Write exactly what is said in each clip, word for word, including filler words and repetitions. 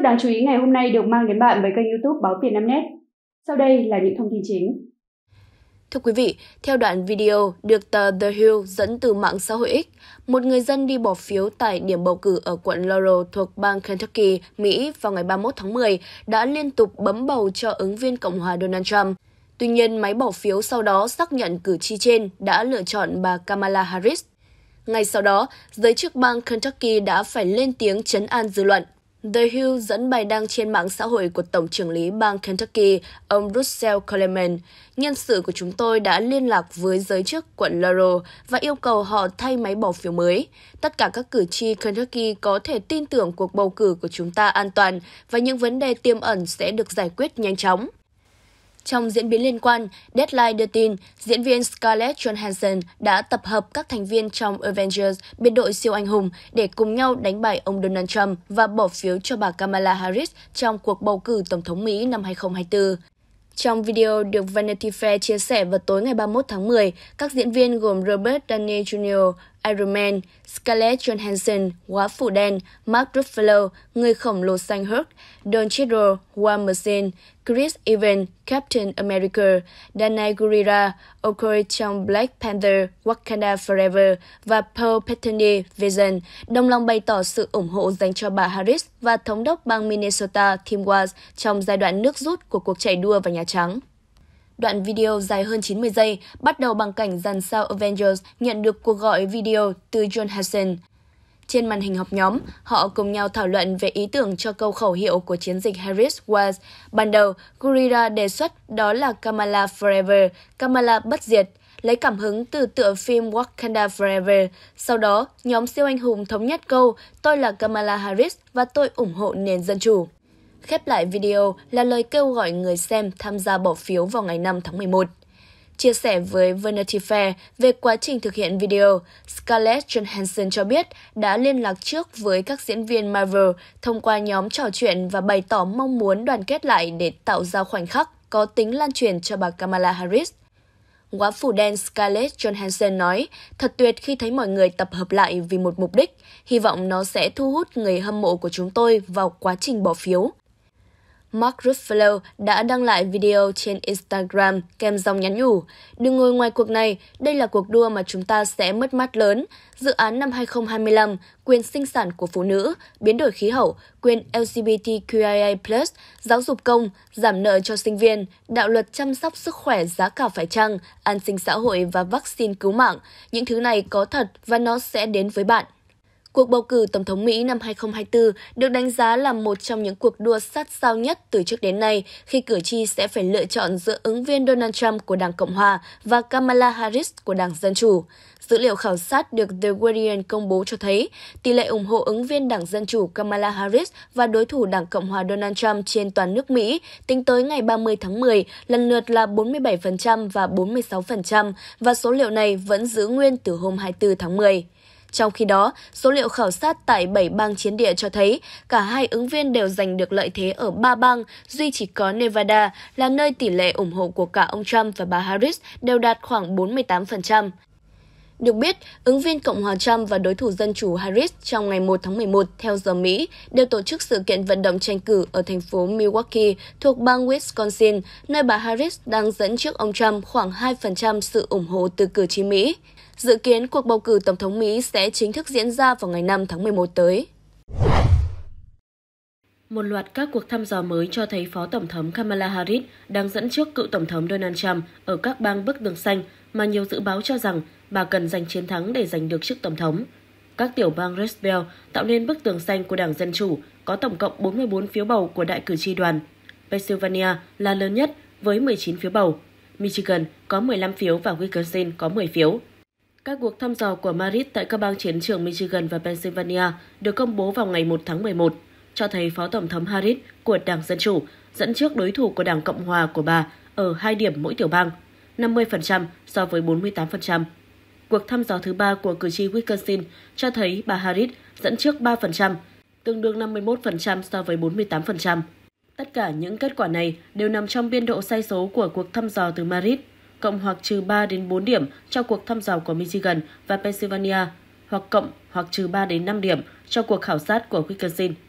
tức đáng chú ý ngày hôm nay được mang đến bạn với kênh YouTube Báo Tiền năm net. Sau đây là những thông tin chính. Thưa quý vị, theo đoạn video được tờ The Hill dẫn từ mạng xã hội X, một người dân đi bỏ phiếu tại điểm bầu cử ở quận Laurel thuộc bang Kentucky, Mỹ vào ngày ba mươi mốt tháng mười đã liên tục bấm bầu cho ứng viên Cộng hòa Donald Trump. Tuy nhiên, máy bỏ phiếu sau đó xác nhận cử tri trên đã lựa chọn bà Kamala Harris. Ngay sau đó, giới chức bang Kentucky đã phải lên tiếng trấn an dư luận. The Hill dẫn bài đăng trên mạng xã hội của Tổng trưởng lý bang Kentucky, ông Russell Coleman. Nhân sự của chúng tôi đã liên lạc với giới chức quận Laurel và yêu cầu họ thay máy bỏ phiếu mới. Tất cả các cử tri Kentucky có thể tin tưởng cuộc bầu cử của chúng ta an toàn và những vấn đề tiềm ẩn sẽ được giải quyết nhanh chóng. Trong diễn biến liên quan, Deadline đưa tin diễn viên Scarlett Johansson đã tập hợp các thành viên trong Avengers biệt đội siêu anh hùng để cùng nhau đánh bại ông Donald Trump và bỏ phiếu cho bà Kamala Harris trong cuộc bầu cử Tổng thống Mỹ năm hai không hai tư. Trong video được Vanity Fair chia sẻ vào tối ngày ba mươi mốt tháng mười, các diễn viên gồm Robert Downey Junior, Iron Man, Scarlett Johansson, Góa Phủ Đen, Mark Ruffalo, Người khổng lồ xanh Hulk, Don Cheadle, War Machine, Chris Evans, Captain America, Danai Gurira, Okoye trong Black Panther, Wakanda Forever và Paul Bettany Vision đồng lòng bày tỏ sự ủng hộ dành cho bà Harris và thống đốc bang Minnesota Tim Walz trong giai đoạn nước rút của cuộc chạy đua vào Nhà Trắng. Đoạn video dài hơn chín mươi giây bắt đầu bằng cảnh dàn sao Avengers nhận được cuộc gọi video từ Johansson. Trên màn hình họp nhóm, họ cùng nhau thảo luận về ý tưởng cho câu khẩu hiệu của chiến dịch Harris Was. Ban đầu, Gurira đề xuất đó là Kamala Forever, Kamala bất diệt, lấy cảm hứng từ tựa phim Wakanda Forever. Sau đó, nhóm siêu anh hùng thống nhất câu tôi là Kamala Harris và tôi ủng hộ nền dân chủ. Khép lại video là lời kêu gọi người xem tham gia bỏ phiếu vào ngày năm tháng mười một. Chia sẻ với Vanity Fair về quá trình thực hiện video, Scarlett Johansson cho biết đã liên lạc trước với các diễn viên Marvel thông qua nhóm trò chuyện và bày tỏ mong muốn đoàn kết lại để tạo ra khoảnh khắc có tính lan truyền cho bà Kamala Harris. Góa Phủ Đen Scarlett Johansson nói, thật tuyệt khi thấy mọi người tập hợp lại vì một mục đích, hy vọng nó sẽ thu hút người hâm mộ của chúng tôi vào quá trình bỏ phiếu. Mark Ruffalo đã đăng lại video trên Instagram kèm dòng nhắn nhủ. Đừng ngồi ngoài cuộc này, đây là cuộc đua mà chúng ta sẽ mất mát lớn. Dự án năm hai không hai lăm, quyền sinh sản của phụ nữ, biến đổi khí hậu, quyền L G B T Q I A plus, giáo dục công, giảm nợ cho sinh viên, đạo luật chăm sóc sức khỏe giá cả phải chăng, an sinh xã hội và vaccine cứu mạng. Những thứ này có thật và nó sẽ đến với bạn. Cuộc bầu cử Tổng thống Mỹ năm hai không hai tư được đánh giá là một trong những cuộc đua sát sao nhất từ trước đến nay khi cử tri sẽ phải lựa chọn giữa ứng viên Donald Trump của Đảng Cộng hòa và Kamala Harris của Đảng Dân Chủ. Dữ liệu khảo sát được The Guardian công bố cho thấy tỷ lệ ủng hộ ứng viên Đảng Dân Chủ Kamala Harris và đối thủ Đảng Cộng hòa Donald Trump trên toàn nước Mỹ tính tới ngày ba mươi tháng mười lần lượt là bốn mươi bảy phần trăm và bốn mươi sáu phần trăm và số liệu này vẫn giữ nguyên từ hôm hai mươi tư tháng mười. Trong khi đó, số liệu khảo sát tại bảy bang chiến địa cho thấy cả hai ứng viên đều giành được lợi thế ở ba bang, duy chỉ có Nevada là nơi tỷ lệ ủng hộ của cả ông Trump và bà Harris đều đạt khoảng bốn mươi tám phần trăm. Được biết, ứng viên Cộng hòa Trump và đối thủ Dân chủ Harris trong ngày một tháng mười một theo giờ Mỹ đều tổ chức sự kiện vận động tranh cử ở thành phố Milwaukee thuộc bang Wisconsin, nơi bà Harris đang dẫn trước ông Trump khoảng hai phần trăm sự ủng hộ từ cử tri Mỹ. Dự kiến cuộc bầu cử Tổng thống Mỹ sẽ chính thức diễn ra vào ngày năm tháng mười một tới. Một loạt các cuộc thăm dò mới cho thấy Phó Tổng thống Kamala Harris đang dẫn trước cựu Tổng thống Donald Trump ở các bang bức tường xanh mà nhiều dự báo cho rằng bà cần giành chiến thắng để giành được chức Tổng thống. Các tiểu bang Rust Belt tạo nên bức tường xanh của Đảng Dân Chủ có tổng cộng bốn mươi bốn phiếu bầu của đại cử tri đoàn. Pennsylvania là lớn nhất với mười chín phiếu bầu. Michigan có mười lăm phiếu và Wisconsin có mười phiếu. Các cuộc thăm dò của Marit tại các bang chiến trường Michigan và Pennsylvania được công bố vào ngày một tháng mười một, cho thấy Phó Tổng thống Harris của Đảng Dân Chủ dẫn trước đối thủ của Đảng Cộng Hòa của bà ở hai điểm mỗi tiểu bang, năm mươi phần trăm so với bốn mươi tám phần trăm. Cuộc thăm dò thứ ba của cử tri Wisconsin cho thấy bà Harris dẫn trước ba phần trăm, tương đương năm mươi mốt phần trăm so với bốn mươi tám phần trăm. Tất cả những kết quả này đều nằm trong biên độ sai số của cuộc thăm dò từ Marit, cộng hoặc trừ ba đến bốn điểm cho cuộc thăm dò của Michigan và Pennsylvania, hoặc cộng hoặc trừ ba đến năm điểm cho cuộc khảo sát của Wisconsin.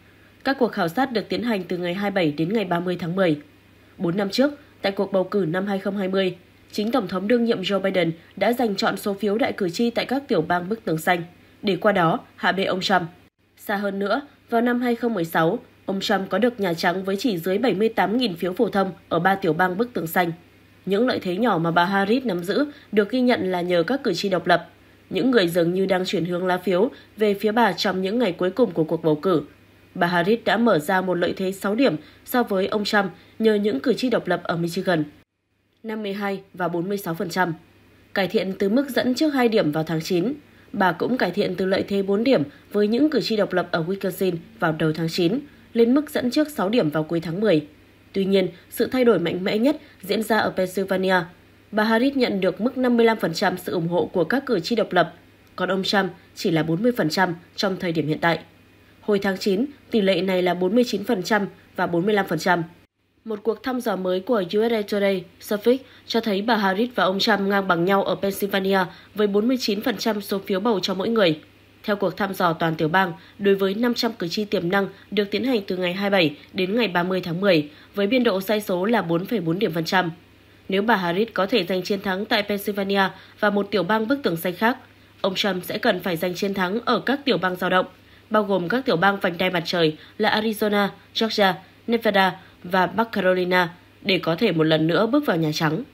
Các cuộc khảo sát được tiến hành từ ngày hai mươi bảy đến ngày ba mươi tháng mười. Bốn năm trước, tại cuộc bầu cử năm hai không hai không, chính Tổng thống đương nhiệm Joe Biden đã giành chọn số phiếu đại cử tri tại các tiểu bang bức tường xanh, để qua đó hạ bệ ông Trump. Xa hơn nữa, vào năm hai không một sáu, ông Trump có được Nhà Trắng với chỉ dưới bảy mươi tám nghìn phiếu phổ thông ở ba tiểu bang bức tường xanh. Những lợi thế nhỏ mà bà Harris nắm giữ được ghi nhận là nhờ các cử tri độc lập, những người dường như đang chuyển hướng lá phiếu về phía bà trong những ngày cuối cùng của cuộc bầu cử. Bà Harris đã mở ra một lợi thế sáu điểm so với ông Trump nhờ những cử tri độc lập ở Michigan, năm mươi hai và bốn mươi sáu phần trăm. Cải thiện từ mức dẫn trước hai điểm vào tháng chín, bà cũng cải thiện từ lợi thế bốn điểm với những cử tri độc lập ở Wisconsin vào đầu tháng chín, lên mức dẫn trước sáu điểm vào cuối tháng mười. Tuy nhiên, sự thay đổi mạnh mẽ nhất diễn ra ở Pennsylvania. Bà Harris nhận được mức năm mươi lăm phần trăm sự ủng hộ của các cử tri độc lập, còn ông Trump chỉ là bốn mươi phần trăm trong thời điểm hiện tại. Hồi tháng chín, tỷ lệ này là bốn mươi chín phần trăm và bốn mươi lăm phần trăm. Một cuộc thăm dò mới của u ét a Today Suffolk cho thấy bà Harris và ông Trump ngang bằng nhau ở Pennsylvania với bốn mươi chín phần trăm số phiếu bầu cho mỗi người. Theo cuộc thăm dò toàn tiểu bang, đối với năm trăm cử tri tiềm năng được tiến hành từ ngày hai mươi bảy đến ngày ba mươi tháng mười, với biên độ sai số là bốn phẩy bốn điểm phần trăm. Nếu bà Harris có thể giành chiến thắng tại Pennsylvania và một tiểu bang bức tường xanh khác, ông Trump sẽ cần phải giành chiến thắng ở các tiểu bang dao động, bao gồm các tiểu bang vành đai mặt trời là Arizona, Georgia, Nevada và Bắc Carolina, để có thể một lần nữa bước vào Nhà Trắng.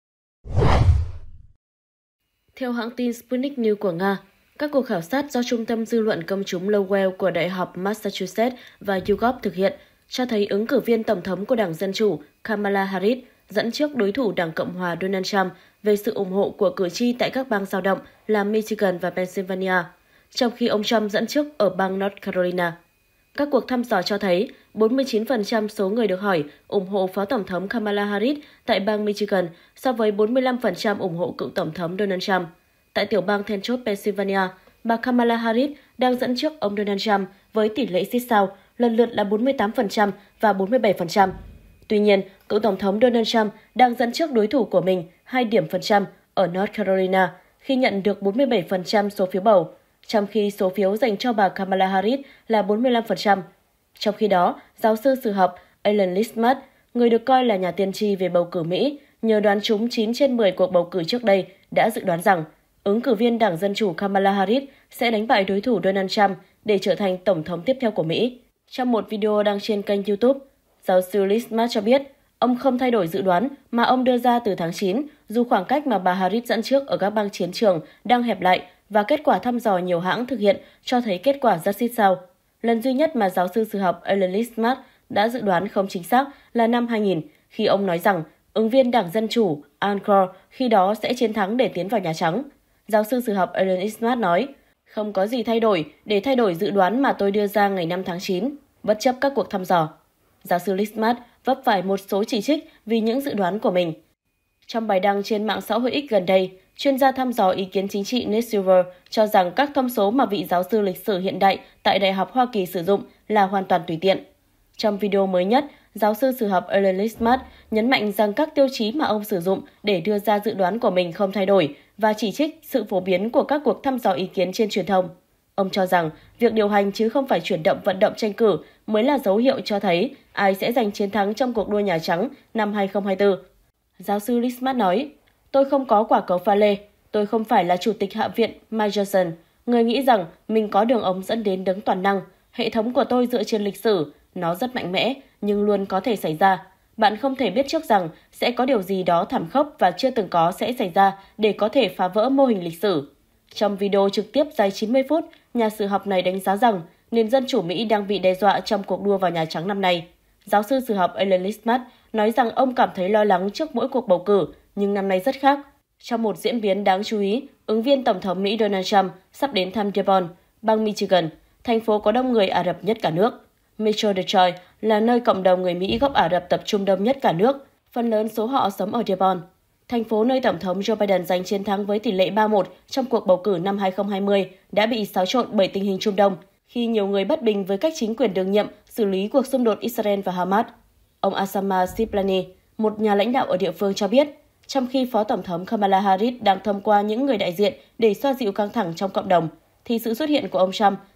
Theo hãng tin Sputnik News của Nga, các cuộc khảo sát do Trung tâm Dư luận Công chúng Lowell của Đại học Massachusetts và YouGov thực hiện cho thấy ứng cử viên Tổng thống của Đảng Dân Chủ Kamala Harris dẫn trước đối thủ Đảng Cộng hòa Donald Trump về sự ủng hộ của cử tri tại các bang dao động là Michigan và Pennsylvania, trong khi ông Trump dẫn trước ở bang North Carolina. Các cuộc thăm dò cho thấy bốn mươi chín phần trăm số người được hỏi ủng hộ Phó Tổng thống Kamala Harris tại bang Michigan so với bốn mươi lăm phần trăm ủng hộ cựu Tổng thống Donald Trump. Tại tiểu bang then chốt Pennsylvania, bà Kamala Harris đang dẫn trước ông Donald Trump với tỷ lệ xít sao lần lượt là bốn mươi tám phần trăm và bốn mươi bảy phần trăm. Tuy nhiên, cựu Tổng thống Donald Trump đang dẫn trước đối thủ của mình hai điểm phần trăm ở North Carolina khi nhận được bốn mươi bảy phần trăm số phiếu bầu, trong khi số phiếu dành cho bà Kamala Harris là bốn mươi lăm phần trăm. Trong khi đó, giáo sư sử học Alan Lichtman, người được coi là nhà tiên tri về bầu cử Mỹ, nhờ đoán trúng chín trên mười cuộc bầu cử trước đây, đã dự đoán rằng ứng cử viên Đảng Dân Chủ Kamala Harris sẽ đánh bại đối thủ Donald Trump để trở thành Tổng thống tiếp theo của Mỹ. Trong một video đăng trên kênh YouTube, giáo sư Lichtman cho biết ông không thay đổi dự đoán mà ông đưa ra từ tháng chín, dù khoảng cách mà bà Harris dẫn trước ở các bang chiến trường đang hẹp lại và kết quả thăm dò nhiều hãng thực hiện cho thấy kết quả rất xít sao. Lần duy nhất mà giáo sư sử học Alan Lichtman đã dự đoán không chính xác là năm hai nghìn, khi ông nói rằng ứng viên Đảng Dân Chủ Al Gore khi đó sẽ chiến thắng để tiến vào Nhà Trắng. Giáo sư sử học Alan Lichtman nói, không có gì thay đổi để thay đổi dự đoán mà tôi đưa ra ngày năm tháng chín, bất chấp các cuộc thăm dò. Giáo sư Lichtman vấp phải một số chỉ trích vì những dự đoán của mình. Trong bài đăng trên mạng xã hội X gần đây, chuyên gia thăm dò ý kiến chính trị Nate Silver cho rằng các thông số mà vị giáo sư lịch sử hiện đại tại Đại học Hoa Kỳ sử dụng là hoàn toàn tùy tiện. Trong video mới nhất, giáo sư sử học Alan Lichtman nhấn mạnh rằng các tiêu chí mà ông sử dụng để đưa ra dự đoán của mình không thay đổi và chỉ trích sự phổ biến của các cuộc thăm dò ý kiến trên truyền thông. Ông cho rằng việc điều hành chứ không phải chuyển động vận động tranh cử mới là dấu hiệu cho thấy ai sẽ giành chiến thắng trong cuộc đua Nhà Trắng năm hai không hai tư. Giáo sư Lichtman nói, tôi không có quả cầu pha lê, tôi không phải là Chủ tịch Hạ viện Mike Johnson, người nghĩ rằng mình có đường ống dẫn đến đấng toàn năng. Hệ thống của tôi dựa trên lịch sử, nó rất mạnh mẽ, nhưng luôn có thể xảy ra. Bạn không thể biết trước rằng sẽ có điều gì đó thảm khốc và chưa từng có sẽ xảy ra để có thể phá vỡ mô hình lịch sử. Trong video trực tiếp dài chín mươi phút, nhà sử học này đánh giá rằng nền dân chủ Mỹ đang bị đe dọa trong cuộc đua vào Nhà Trắng năm nay. Giáo sư sử học Alan Lichtman nói rằng ông cảm thấy lo lắng trước mỗi cuộc bầu cử, nhưng năm nay rất khác. Trong một diễn biến đáng chú ý, ứng viên Tổng thống Mỹ Donald Trump sắp đến thăm Dearborn, bang Michigan, thành phố có đông người Ả Rập nhất cả nước. Metro Detroit là nơi cộng đồng người Mỹ gốc Ả Rập tập trung đông nhất cả nước, phần lớn số họ sống ở Dearborn. Thành phố nơi Tổng thống Joe Biden giành chiến thắng với tỷ lệ ba một trong cuộc bầu cử năm hai không hai không đã bị xáo trộn bởi tình hình Trung Đông, khi nhiều người bất bình với cách chính quyền đương nhiệm xử lý cuộc xung đột Israel và Hamas. Ông Asama Siplani, một nhà lãnh đạo ở địa phương cho biết, trong khi Phó Tổng thống Kamala Harris đang thông qua những người đại diện để xoa dịu căng thẳng trong cộng đồng, thì sự xuất hiện của ông Trump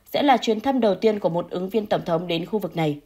sẽ là chuyến thăm đầu tiên của một ứng viên tổng thống đến khu vực này.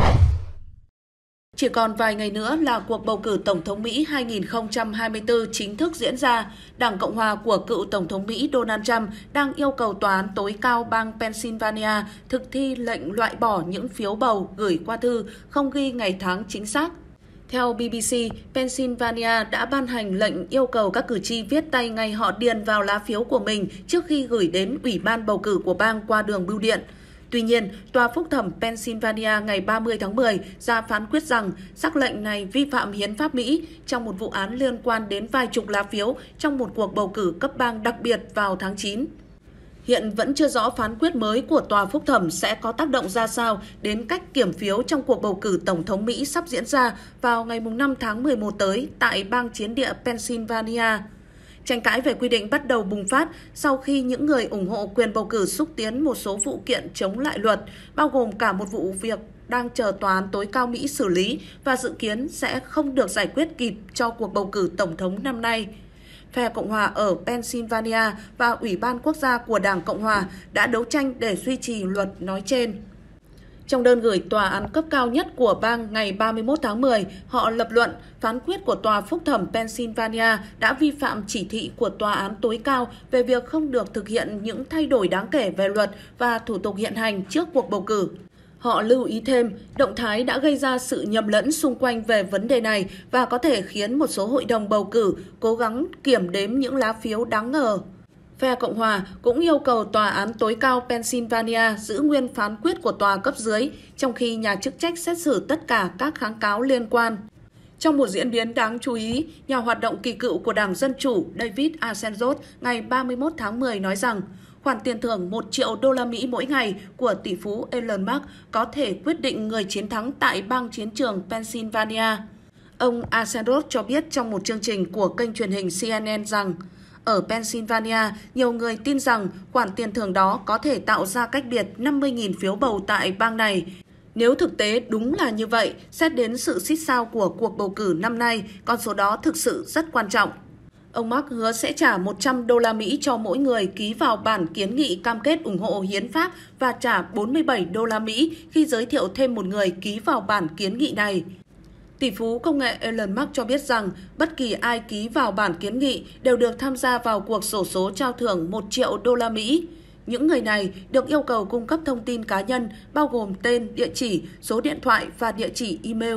Chỉ còn vài ngày nữa là cuộc bầu cử Tổng thống Mỹ hai nghìn không trăm hai mươi tư chính thức diễn ra. Đảng Cộng hòa của cựu Tổng thống Mỹ Donald Trump đang yêu cầu Tòa án tối cao bang Pennsylvania thực thi lệnh loại bỏ những phiếu bầu gửi qua thư không ghi ngày tháng chính xác. Theo B B C, Pennsylvania đã ban hành lệnh yêu cầu các cử tri viết tay ngày họ điền vào lá phiếu của mình trước khi gửi đến Ủy ban bầu cử của bang qua đường bưu điện. Tuy nhiên, Tòa phúc thẩm Pennsylvania ngày ba mươi tháng mười ra phán quyết rằng sắc lệnh này vi phạm hiến pháp Mỹ trong một vụ án liên quan đến vài chục lá phiếu trong một cuộc bầu cử cấp bang đặc biệt vào tháng chín. Hiện vẫn chưa rõ phán quyết mới của Tòa phúc thẩm sẽ có tác động ra sao đến cách kiểm phiếu trong cuộc bầu cử Tổng thống Mỹ sắp diễn ra vào ngày năm tháng mười một tới tại bang chiến địa Pennsylvania. Tranh cãi về quy định bắt đầu bùng phát sau khi những người ủng hộ quyền bầu cử xúc tiến một số vụ kiện chống lại luật, bao gồm cả một vụ việc đang chờ Tòa án tối cao Mỹ xử lý và dự kiến sẽ không được giải quyết kịp cho cuộc bầu cử Tổng thống năm nay. Phe Cộng hòa ở Pennsylvania và Ủy ban Quốc gia của Đảng Cộng hòa đã đấu tranh để duy trì luật nói trên. Trong đơn gửi Tòa án cấp cao nhất của bang ngày ba mươi mốt tháng mười, họ lập luận phán quyết của Tòa phúc thẩm Pennsylvania đã vi phạm chỉ thị của Tòa án tối cao về việc không được thực hiện những thay đổi đáng kể về luật và thủ tục hiện hành trước cuộc bầu cử. Họ lưu ý thêm, động thái đã gây ra sự nhầm lẫn xung quanh về vấn đề này và có thể khiến một số hội đồng bầu cử cố gắng kiểm đếm những lá phiếu đáng ngờ. Phe Cộng hòa cũng yêu cầu Tòa án tối cao Pennsylvania giữ nguyên phán quyết của tòa cấp dưới, trong khi nhà chức trách xét xử tất cả các kháng cáo liên quan. Trong một diễn biến đáng chú ý, nhà hoạt động kỳ cựu của Đảng Dân Chủ David Axelrod ngày ba mươi mốt tháng mười nói rằng khoản tiền thưởng một triệu đô la Mỹ mỗi ngày của tỷ phú Elon Musk có thể quyết định người chiến thắng tại bang chiến trường Pennsylvania. Ông Axelrod cho biết trong một chương trình của kênh truyền hình C N N rằng ở Pennsylvania, nhiều người tin rằng khoản tiền thưởng đó có thể tạo ra cách biệt năm mươi nghìn phiếu bầu tại bang này. Nếu thực tế đúng là như vậy, xét đến sự xít sao của cuộc bầu cử năm nay, con số đó thực sự rất quan trọng. Ông Musk hứa sẽ trả một trăm đô la Mỹ cho mỗi người ký vào bản kiến nghị cam kết ủng hộ hiến pháp và trả bốn mươi bảy đô la Mỹ khi giới thiệu thêm một người ký vào bản kiến nghị này. Tỷ phú công nghệ Elon Musk cho biết rằng bất kỳ ai ký vào bản kiến nghị đều được tham gia vào cuộc xổ số trao thưởng một triệu đô la Mỹ. Những người này được yêu cầu cung cấp thông tin cá nhân bao gồm tên, địa chỉ, số điện thoại và địa chỉ email.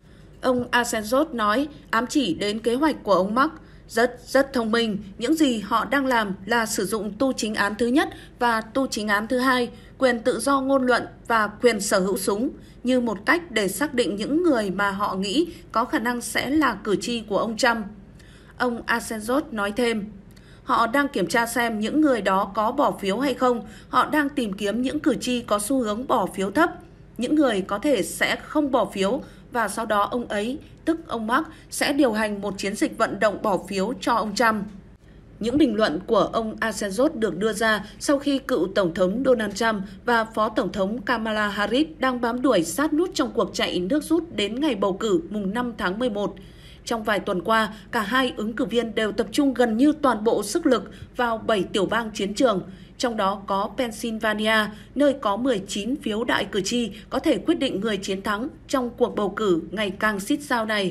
Ông Axelrod nói ám chỉ đến kế hoạch của ông Musk. Rất, rất thông minh, những gì họ đang làm là sử dụng tu chính án thứ nhất và tu chính án thứ hai, quyền tự do ngôn luận và quyền sở hữu súng, như một cách để xác định những người mà họ nghĩ có khả năng sẽ là cử tri của ông Trump. Ông Axelrod nói thêm, họ đang kiểm tra xem những người đó có bỏ phiếu hay không, họ đang tìm kiếm những cử tri có xu hướng bỏ phiếu thấp, những người có thể sẽ không bỏ phiếu, và sau đó ông ấy, tức ông Musk, sẽ điều hành một chiến dịch vận động bỏ phiếu cho ông Trump. Những bình luận của ông Axelrod được đưa ra sau khi cựu Tổng thống Donald Trump và Phó Tổng thống Kamala Harris đang bám đuổi sát nút trong cuộc chạy nước rút đến ngày bầu cử mùng năm tháng mười một. Trong vài tuần qua, cả hai ứng cử viên đều tập trung gần như toàn bộ sức lực vào bảy tiểu bang chiến trường, trong đó có Pennsylvania, nơi có mười chín phiếu đại cử tri có thể quyết định người chiến thắng trong cuộc bầu cử ngày càng xít sao này.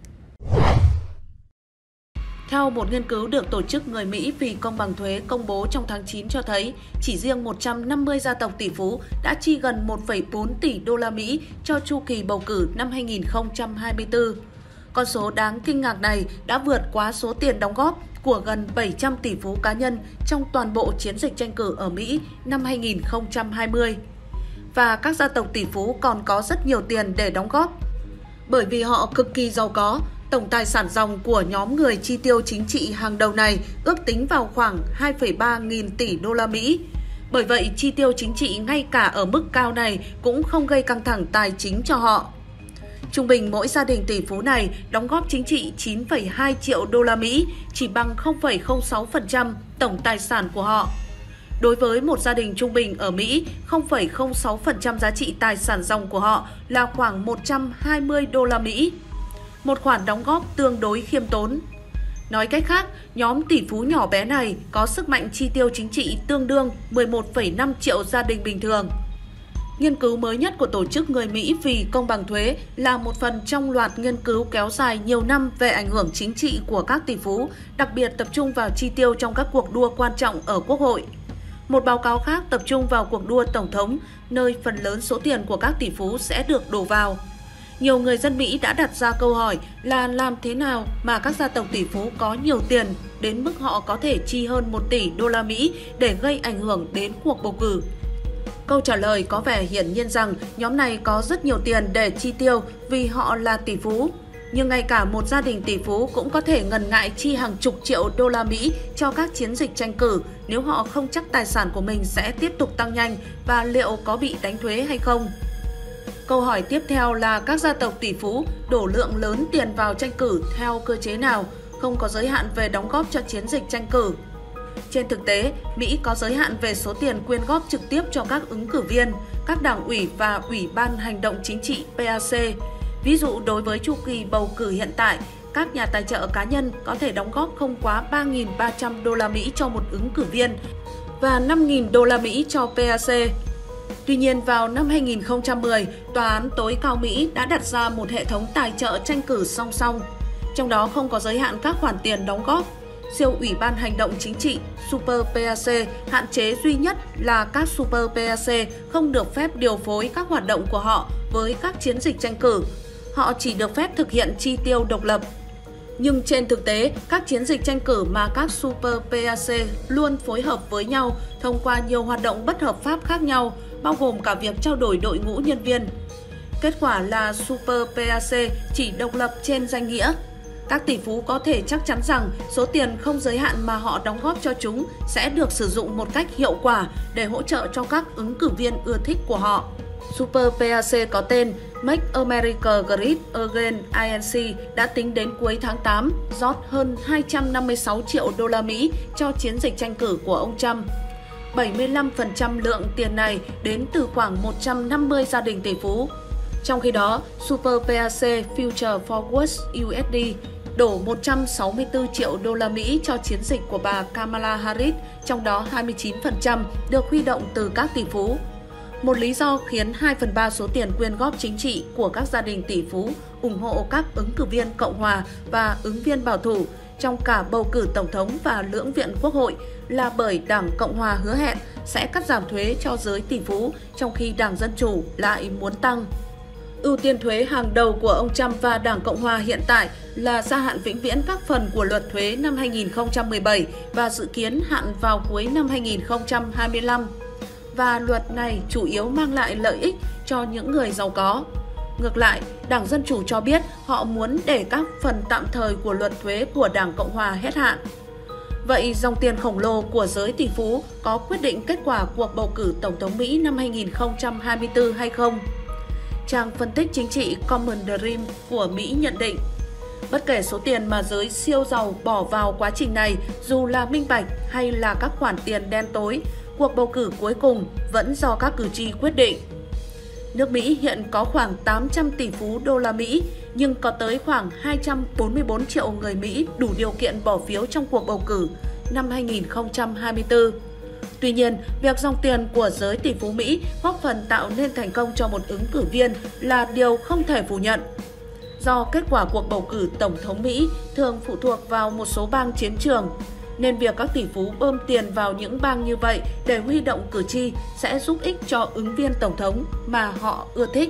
Theo một nghiên cứu được Tổ chức Người Mỹ vì Công bằng Thuế công bố trong tháng chín cho thấy, chỉ riêng một trăm năm mươi gia tộc tỷ phú đã chi gần một phẩy bốn tỷ đô la Mỹ cho chu kỳ bầu cử năm hai nghìn không trăm hai mươi tư. Con số đáng kinh ngạc này đã vượt quá số tiền đóng góp của gần bảy trăm tỷ phú cá nhân trong toàn bộ chiến dịch tranh cử ở Mỹ năm hai nghìn không trăm hai mươi. Và các gia tộc tỷ phú còn có rất nhiều tiền để đóng góp. Bởi vì họ cực kỳ giàu có, tổng tài sản ròng của nhóm người chi tiêu chính trị hàng đầu này ước tính vào khoảng hai phẩy ba nghìn tỷ đô la Mỹ. Bởi vậy, chi tiêu chính trị ngay cả ở mức cao này cũng không gây căng thẳng tài chính cho họ. Trung bình mỗi gia đình tỷ phú này đóng góp chính trị chín phẩy hai triệu đô la Mỹ, chỉ bằng không phẩy không sáu phần trăm tổng tài sản của họ. Đối với một gia đình trung bình ở Mỹ, không phẩy không sáu phần trăm giá trị tài sản ròng của họ là khoảng một trăm hai mươi đô la Mỹ. Một khoản đóng góp tương đối khiêm tốn. Nói cách khác, nhóm tỷ phú nhỏ bé này có sức mạnh chi tiêu chính trị tương đương mười một phẩy năm triệu gia đình bình thường. Nghiên cứu mới nhất của Tổ chức Người Mỹ vì Công bằng Thuế là một phần trong loạt nghiên cứu kéo dài nhiều năm về ảnh hưởng chính trị của các tỷ phú, đặc biệt tập trung vào chi tiêu trong các cuộc đua quan trọng ở Quốc hội. Một báo cáo khác tập trung vào cuộc đua Tổng thống, nơi phần lớn số tiền của các tỷ phú sẽ được đổ vào. Nhiều người dân Mỹ đã đặt ra câu hỏi là làm thế nào mà các gia tộc tỷ phú có nhiều tiền đến mức họ có thể chi hơn một tỷ đô la Mỹ để gây ảnh hưởng đến cuộc bầu cử. Câu trả lời có vẻ hiển nhiên rằng nhóm này có rất nhiều tiền để chi tiêu vì họ là tỷ phú. Nhưng ngay cả một gia đình tỷ phú cũng có thể ngần ngại chi hàng chục triệu đô la Mỹ cho các chiến dịch tranh cử nếu họ không chắc tài sản của mình sẽ tiếp tục tăng nhanh và liệu có bị đánh thuế hay không. Câu hỏi tiếp theo là các gia tộc tỷ phú đổ lượng lớn tiền vào tranh cử theo cơ chế nào, không có giới hạn về đóng góp cho chiến dịch tranh cử. Trên thực tế, Mỹ có giới hạn về số tiền quyên góp trực tiếp cho các ứng cử viên, các đảng ủy và Ủy ban Hành động Chính trị P A C. Ví dụ đối với chu kỳ bầu cử hiện tại, các nhà tài trợ cá nhân có thể đóng góp không quá ba nghìn ba trăm đô la Mỹ cho một ứng cử viên và năm nghìn đô la Mỹ cho P A C. Tuy nhiên, vào năm hai nghìn không trăm mười, Tòa án tối cao Mỹ đã đặt ra một hệ thống tài trợ tranh cử song song, trong đó không có giới hạn các khoản tiền đóng góp. Siêu Ủy ban Hành động Chính trị Super P A C hạn chế duy nhất là các Super P A C không được phép điều phối các hoạt động của họ với các chiến dịch tranh cử. Họ chỉ được phép thực hiện chi tiêu độc lập. Nhưng trên thực tế, các chiến dịch tranh cử mà các Super P A C luôn phối hợp với nhau thông qua nhiều hoạt động bất hợp pháp khác nhau, bao gồm cả việc trao đổi đội ngũ nhân viên. Kết quả là Super P A C chỉ độc lập trên danh nghĩa. Các tỷ phú có thể chắc chắn rằng số tiền không giới hạn mà họ đóng góp cho chúng sẽ được sử dụng một cách hiệu quả để hỗ trợ cho các ứng cử viên ưa thích của họ. Super P A C có tên Make America Great Again I N C đã tính đến cuối tháng tám rót hơn hai trăm năm mươi sáu triệu đô la Mỹ cho chiến dịch tranh cử của ông Trump. bảy mươi lăm phần trăm lượng tiền này đến từ khoảng một trăm năm mươi gia đình tỷ phú. Trong khi đó, Super P A C Future Forward U S D đổ một trăm sáu mươi tư triệu đô la Mỹ cho chiến dịch của bà Kamala Harris, trong đó hai mươi chín phần trăm được huy động từ các tỷ phú. Một lý do khiến hai phần ba số tiền quyên góp chính trị của các gia đình tỷ phú ủng hộ các ứng cử viên Cộng hòa và ứng viên bảo thủ trong cả bầu cử Tổng thống và lưỡng viện Quốc hội là bởi Đảng Cộng hòa hứa hẹn sẽ cắt giảm thuế cho giới tỷ phú, trong khi Đảng Dân Chủ lại muốn tăng. Ưu tiên thuế hàng đầu của ông Trump và Đảng Cộng hòa hiện tại là gia hạn vĩnh viễn các phần của luật thuế năm hai nghìn không trăm mười bảy và dự kiến hạn vào cuối năm hai nghìn không trăm hai mươi lăm. Và luật này chủ yếu mang lại lợi ích cho những người giàu có. Ngược lại, Đảng Dân Chủ cho biết họ muốn để các phần tạm thời của luật thuế của Đảng Cộng hòa hết hạn. Vậy dòng tiền khổng lồ của giới tỷ phú có quyết định kết quả cuộc bầu cử Tổng thống Mỹ năm hai nghìn không trăm hai mươi tư hay không? Trang phân tích chính trị Common Dream của Mỹ nhận định, bất kể số tiền mà giới siêu giàu bỏ vào quá trình này, dù là minh bạch hay là các khoản tiền đen tối, cuộc bầu cử cuối cùng vẫn do các cử tri quyết định. Nước Mỹ hiện có khoảng tám trăm tỷ phú đô la Mỹ, nhưng có tới khoảng hai trăm bốn mươi tư triệu người Mỹ đủ điều kiện bỏ phiếu trong cuộc bầu cử năm hai nghìn không trăm hai mươi tư. Tuy nhiên, việc dòng tiền của giới tỷ phú Mỹ góp phần tạo nên thành công cho một ứng cử viên là điều không thể phủ nhận. Do kết quả cuộc bầu cử Tổng thống Mỹ thường phụ thuộc vào một số bang chiến trường, nên việc các tỷ phú bơm tiền vào những bang như vậy để huy động cử tri sẽ giúp ích cho ứng viên Tổng thống mà họ ưa thích.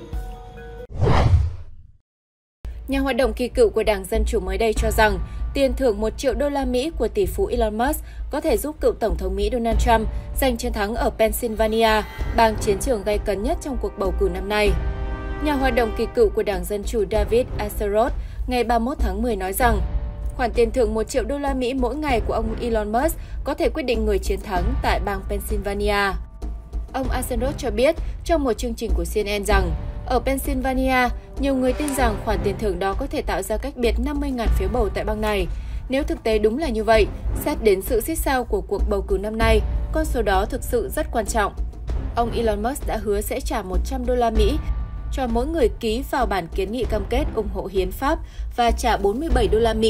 Nhà hoạt động kỳ cựu của Đảng Dân Chủ mới đây cho rằng tiền thưởng một triệu đô la Mỹ của tỷ phú Elon Musk có thể giúp cựu Tổng thống Mỹ Donald Trump giành chiến thắng ở Pennsylvania, bang chiến trường gay cấn nhất trong cuộc bầu cử năm nay. Nhà hoạt động kỳ cựu của Đảng Dân Chủ David Axelrod ngày ba mươi mốt tháng mười nói rằng khoản tiền thưởng một triệu đô la Mỹ mỗi ngày của ông Elon Musk có thể quyết định người chiến thắng tại bang Pennsylvania. Ông Axelrod cho biết trong một chương trình của C N N rằng ở Pennsylvania, nhiều người tin rằng khoản tiền thưởng đó có thể tạo ra cách biệt năm mươi nghìn phiếu bầu tại bang này. Nếu thực tế đúng là như vậy, xét đến sự xích sao của cuộc bầu cử năm nay, con số đó thực sự rất quan trọng. Ông Elon Musk đã hứa sẽ trả một trăm đô la Mỹ cho mỗi người ký vào bản kiến nghị cam kết ủng hộ hiến pháp và trả bốn mươi bảy đô la Mỹ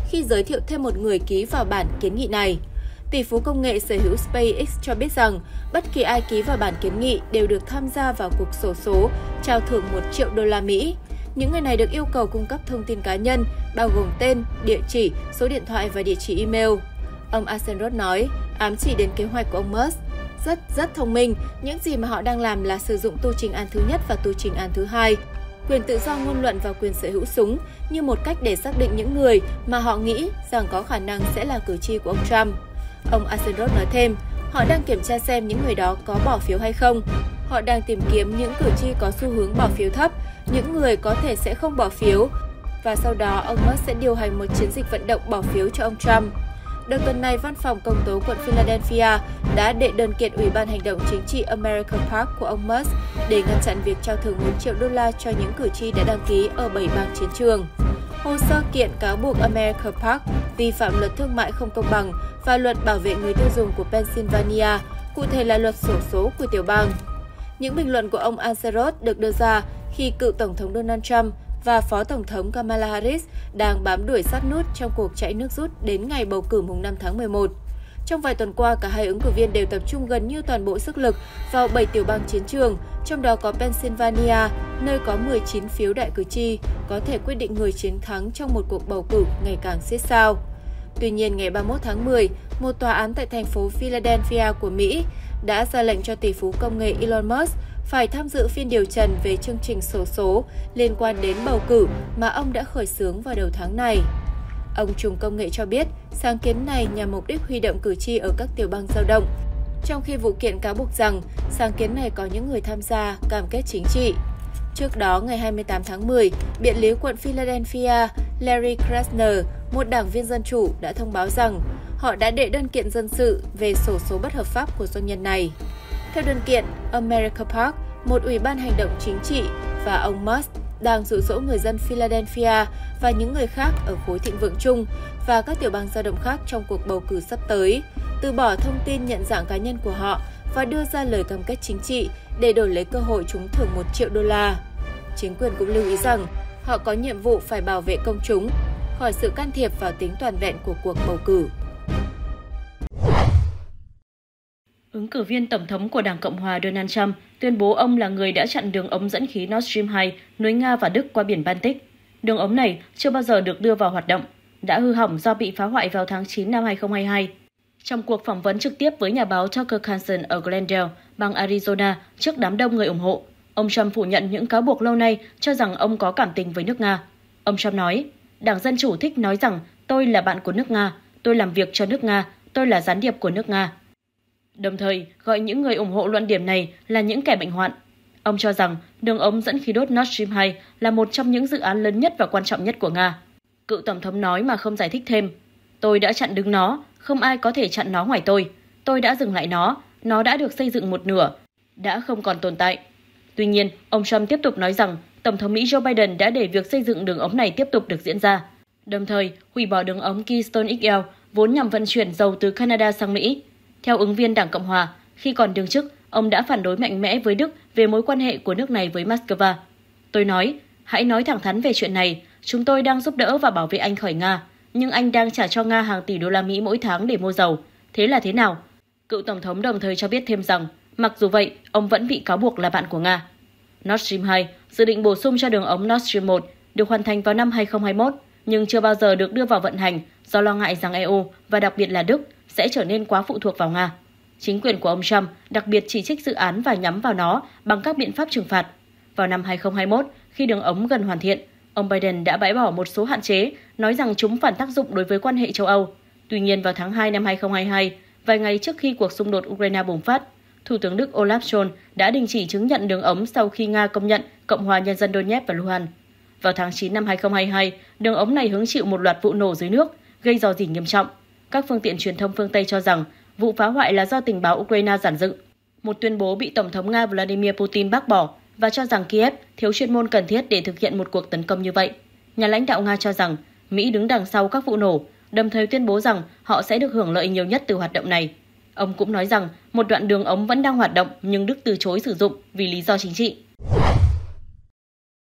khi giới thiệu thêm một người ký vào bản kiến nghị này. Tỷ phú công nghệ sở hữu SpaceX cho biết rằng bất kỳ ai ký vào bản kiến nghị đều được tham gia vào cuộc xổ số trao thưởng một triệu đô la Mỹ. Những người này được yêu cầu cung cấp thông tin cá nhân, bao gồm tên, địa chỉ, số điện thoại và địa chỉ email. Ông Axelrod nói, ám chỉ đến kế hoạch của ông Musk. Rất, rất thông minh, những gì mà họ đang làm là sử dụng tu trình án thứ nhất và tu trình án thứ hai, quyền tự do ngôn luận và quyền sở hữu súng như một cách để xác định những người mà họ nghĩ rằng có khả năng sẽ là cử tri của ông Trump. Ông Axelrod nói thêm, họ đang kiểm tra xem những người đó có bỏ phiếu hay không. Họ đang tìm kiếm những cử tri có xu hướng bỏ phiếu thấp, những người có thể sẽ không bỏ phiếu, và sau đó ông Musk sẽ điều hành một chiến dịch vận động bỏ phiếu cho ông Trump. Đầu tuần này, Văn phòng Công tố quận Philadelphia đã đệ đơn kiện Ủy ban Hành động Chính trị America Park của ông Musk để ngăn chặn việc trao thưởng một triệu đô la cho những cử tri đã đăng ký ở bảy bang chiến trường. Hồ sơ kiện cáo buộc America Park vi phạm luật thương mại không công bằng và luật bảo vệ người tiêu dùng của Pennsylvania, cụ thể là luật xổ số của tiểu bang. Những bình luận của ông Axelrod được đưa ra khi cựu Tổng thống Donald Trump và Phó Tổng thống Kamala Harris đang bám đuổi sát nút trong cuộc chạy nước rút đến ngày bầu cử mùng năm tháng mười một. Trong vài tuần qua, cả hai ứng cử viên đều tập trung gần như toàn bộ sức lực vào bảy tiểu bang chiến trường, trong đó có Pennsylvania, nơi có mười chín phiếu đại cử tri, có thể quyết định người chiến thắng trong một cuộc bầu cử ngày càng xít sao. Tuy nhiên, ngày ba mươi mốt tháng mười, một tòa án tại thành phố Philadelphia của Mỹ đã ra lệnh cho tỷ phú công nghệ Elon Musk phải tham dự phiên điều trần về chương trình xổ số liên quan đến bầu cử mà ông đã khởi xướng vào đầu tháng này. Ông trùm công nghệ cho biết sáng kiến này nhằm mục đích huy động cử tri ở các tiểu bang dao động, trong khi vụ kiện cáo buộc rằng sáng kiến này có những người tham gia cam kết chính trị. Trước đó, ngày hai mươi tám tháng mười, biện lý quận Philadelphia Larry Krasner, một đảng viên Dân Chủ, đã thông báo rằng họ đã đệ đơn kiện dân sự về xổ số bất hợp pháp của doanh nhân này. Theo đơn kiện, America Park, một ủy ban hành động chính trị, và ông Musk đang dụ dỗ người dân Philadelphia và những người khác ở khối thịnh vượng chung và các tiểu bang dao động khác trong cuộc bầu cử sắp tới, từ bỏ thông tin nhận dạng cá nhân của họ và đưa ra lời cam kết chính trị để đổi lấy cơ hội trúng thưởng một triệu đô la. Chính quyền cũng lưu ý rằng họ có nhiệm vụ phải bảo vệ công chúng khỏi sự can thiệp vào tính toàn vẹn của cuộc bầu cử. Ứng cử viên Tổng thống của Đảng Cộng hòa Donald Trump tuyên bố ông là người đã chặn đường ống dẫn khí Nord Stream hai nối Nga và Đức qua biển Baltic. Đường ống này chưa bao giờ được đưa vào hoạt động, đã hư hỏng do bị phá hoại vào tháng chín năm hai không hai hai. Trong cuộc phỏng vấn trực tiếp với nhà báo Tucker Carlson ở Glendale, bang Arizona trước đám đông người ủng hộ, ông Trump phủ nhận những cáo buộc lâu nay cho rằng ông có cảm tình với nước Nga. Ông Trump nói, Đảng Dân Chủ thích nói rằng tôi là bạn của nước Nga, tôi làm việc cho nước Nga, tôi là gián điệp của nước Nga. Đồng thời, gọi những người ủng hộ luận điểm này là những kẻ bệnh hoạn. Ông cho rằng đường ống dẫn khí đốt Nord Stream hai là một trong những dự án lớn nhất và quan trọng nhất của Nga. Cựu Tổng thống nói mà không giải thích thêm. Tôi đã chặn đứng nó, không ai có thể chặn nó ngoài tôi. Tôi đã dừng lại nó, nó đã được xây dựng một nửa, đã không còn tồn tại. Tuy nhiên, ông Trump tiếp tục nói rằng Tổng thống Mỹ Joe Biden đã để việc xây dựng đường ống này tiếp tục được diễn ra, đồng thời hủy bỏ đường ống Keystone ích lờ vốn nhằm vận chuyển dầu từ Canada sang Mỹ. Theo ứng viên Đảng Cộng hòa, khi còn đương chức, ông đã phản đối mạnh mẽ với Đức về mối quan hệ của nước này với Moscow. Tôi nói, hãy nói thẳng thắn về chuyện này, chúng tôi đang giúp đỡ và bảo vệ anh khỏi Nga, nhưng anh đang trả cho Nga hàng tỷ đô la Mỹ mỗi tháng để mua dầu. Thế là thế nào? Cựu Tổng thống đồng thời cho biết thêm rằng, mặc dù vậy, ông vẫn bị cáo buộc là bạn của Nga. Nord Stream hai, dự định bổ sung cho đường ống Nord Stream một, được hoàn thành vào năm hai không hai mốt, nhưng chưa bao giờ được đưa vào vận hành do lo ngại rằng e u, và đặc biệt là Đức, sẽ trở nên quá phụ thuộc vào Nga. Chính quyền của ông Trump đặc biệt chỉ trích dự án và nhắm vào nó bằng các biện pháp trừng phạt. Vào năm hai không hai mốt, khi đường ống gần hoàn thiện, ông Biden đã bãi bỏ một số hạn chế, nói rằng chúng phản tác dụng đối với quan hệ châu Âu. Tuy nhiên, vào tháng hai năm hai không hai hai, vài ngày trước khi cuộc xung đột Ukraine bùng phát, Thủ tướng Đức Olaf Scholz đã đình chỉ chứng nhận đường ống sau khi Nga công nhận Cộng hòa Nhân dân Donetsk và Luhansk. Vào tháng chín năm hai không hai hai, đường ống này hứng chịu một loạt vụ nổ dưới nước, gây rò rỉ nghiêm trọng. Các phương tiện truyền thông phương Tây cho rằng vụ phá hoại là do tình báo Ukraine giản dựng. Một tuyên bố bị Tổng thống Nga Vladimir Putin bác bỏ và cho rằng Kiev thiếu chuyên môn cần thiết để thực hiện một cuộc tấn công như vậy. Nhà lãnh đạo Nga cho rằng Mỹ đứng đằng sau các vụ nổ, đồng thời tuyên bố rằng họ sẽ được hưởng lợi nhiều nhất từ hoạt động này. Ông cũng nói rằng một đoạn đường ống vẫn đang hoạt động nhưng Đức từ chối sử dụng vì lý do chính trị. Bất kể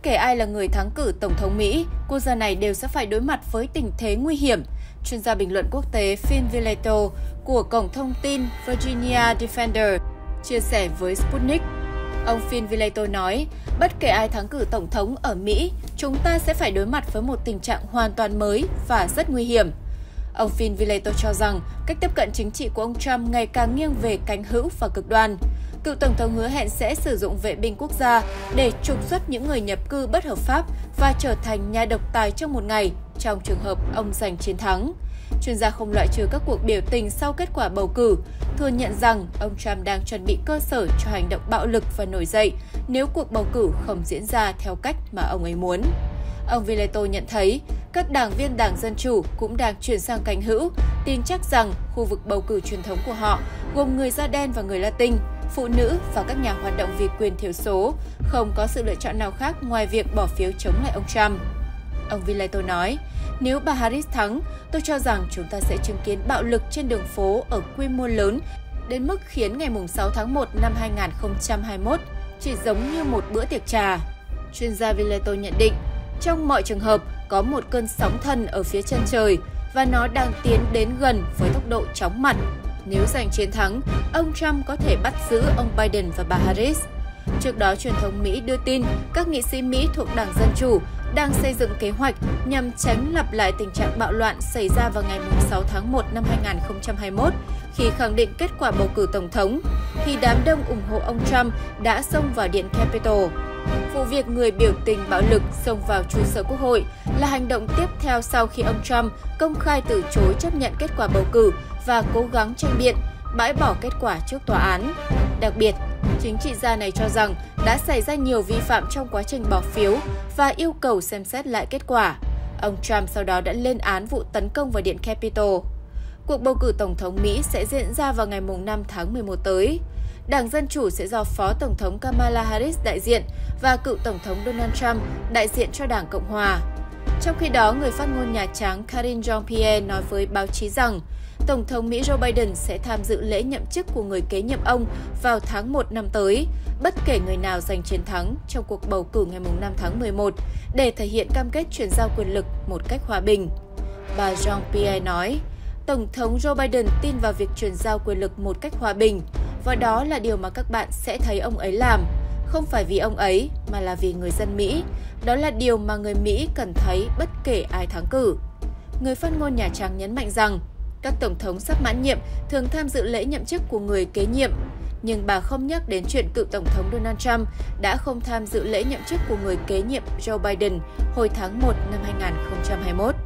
kể ai là người thắng cử Tổng thống Mỹ, quốc gia này đều sẽ phải đối mặt với tình thế nguy hiểm. Chuyên gia bình luận quốc tế Phil Villeto của cổng thông tin Virginia Defender chia sẻ với Sputnik. Ông Phil Villeto nói, bất kể ai thắng cử Tổng thống ở Mỹ, chúng ta sẽ phải đối mặt với một tình trạng hoàn toàn mới và rất nguy hiểm. Ông Phil Villeto cho rằng cách tiếp cận chính trị của ông Trump ngày càng nghiêng về cánh hữu và cực đoan. Cựu Tổng thống hứa hẹn sẽ sử dụng vệ binh quốc gia để trục xuất những người nhập cư bất hợp pháp và trở thành nhà độc tài trong một ngày, trong trường hợp ông giành chiến thắng. Chuyên gia không loại trừ các cuộc biểu tình sau kết quả bầu cử, thừa nhận rằng ông Trump đang chuẩn bị cơ sở cho hành động bạo lực và nổi dậy nếu cuộc bầu cử không diễn ra theo cách mà ông ấy muốn. Ông Villeto nhận thấy, các đảng viên Đảng Dân Chủ cũng đang chuyển sang cánh hữu, tin chắc rằng khu vực bầu cử truyền thống của họ, gồm người da đen và người Latin, phụ nữ và các nhà hoạt động vì quyền thiểu số, không có sự lựa chọn nào khác ngoài việc bỏ phiếu chống lại ông Trump. Ông Villeto nói, nếu bà Harris thắng, tôi cho rằng chúng ta sẽ chứng kiến bạo lực trên đường phố ở quy mô lớn, đến mức khiến ngày sáu tháng một năm hai nghìn không trăm hai mươi mốt chỉ giống như một bữa tiệc trà. Chuyên gia Villeto nhận định, trong mọi trường hợp, có một cơn sóng thần ở phía chân trời và nó đang tiến đến gần với tốc độ chóng mặt. Nếu giành chiến thắng, ông Trump có thể bắt giữ ông Biden và bà Harris. Trước đó, truyền thông Mỹ đưa tin các nghị sĩ Mỹ thuộc Đảng Dân Chủ đang xây dựng kế hoạch nhằm tránh lặp lại tình trạng bạo loạn xảy ra vào ngày sáu tháng một năm hai nghìn không trăm hai mươi mốt khi khẳng định kết quả bầu cử Tổng thống, khi đám đông ủng hộ ông Trump đã xông vào Điện Capitol. Vụ việc người biểu tình bạo lực xông vào trụ sở Quốc hội là hành động tiếp theo sau khi ông Trump công khai từ chối chấp nhận kết quả bầu cử và cố gắng tranh biện, bãi bỏ kết quả trước tòa án. Đặc biệt, chính trị gia này cho rằng đã xảy ra nhiều vi phạm trong quá trình bỏ phiếu và yêu cầu xem xét lại kết quả. Ông Trump sau đó đã lên án vụ tấn công vào Điện Capitol. Cuộc bầu cử Tổng thống Mỹ sẽ diễn ra vào ngày năm tháng mười một tới. Đảng Dân Chủ sẽ do Phó Tổng thống Kamala Harris đại diện và cựu Tổng thống Donald Trump đại diện cho Đảng Cộng Hòa. Trong khi đó, người phát ngôn Nhà Trắng Karine Jean-Pierre nói với báo chí rằng Tổng thống Mỹ Joe Biden sẽ tham dự lễ nhậm chức của người kế nhiệm ông vào tháng một năm tới, bất kể người nào giành chiến thắng trong cuộc bầu cử ngày năm tháng mười một, để thể hiện cam kết chuyển giao quyền lực một cách hòa bình. Bà Jean-Pierre nói, Tổng thống Joe Biden tin vào việc chuyển giao quyền lực một cách hòa bình, và đó là điều mà các bạn sẽ thấy ông ấy làm, không phải vì ông ấy mà là vì người dân Mỹ. Đó là điều mà người Mỹ cần thấy bất kể ai thắng cử. Người phát ngôn Nhà Trắng nhấn mạnh rằng các tổng thống sắp mãn nhiệm thường tham dự lễ nhậm chức của người kế nhiệm, nhưng bà không nhắc đến chuyện cựu Tổng thống Donald Trump đã không tham dự lễ nhậm chức của người kế nhiệm Joe Biden hồi tháng một năm hai nghìn không trăm hai mươi mốt.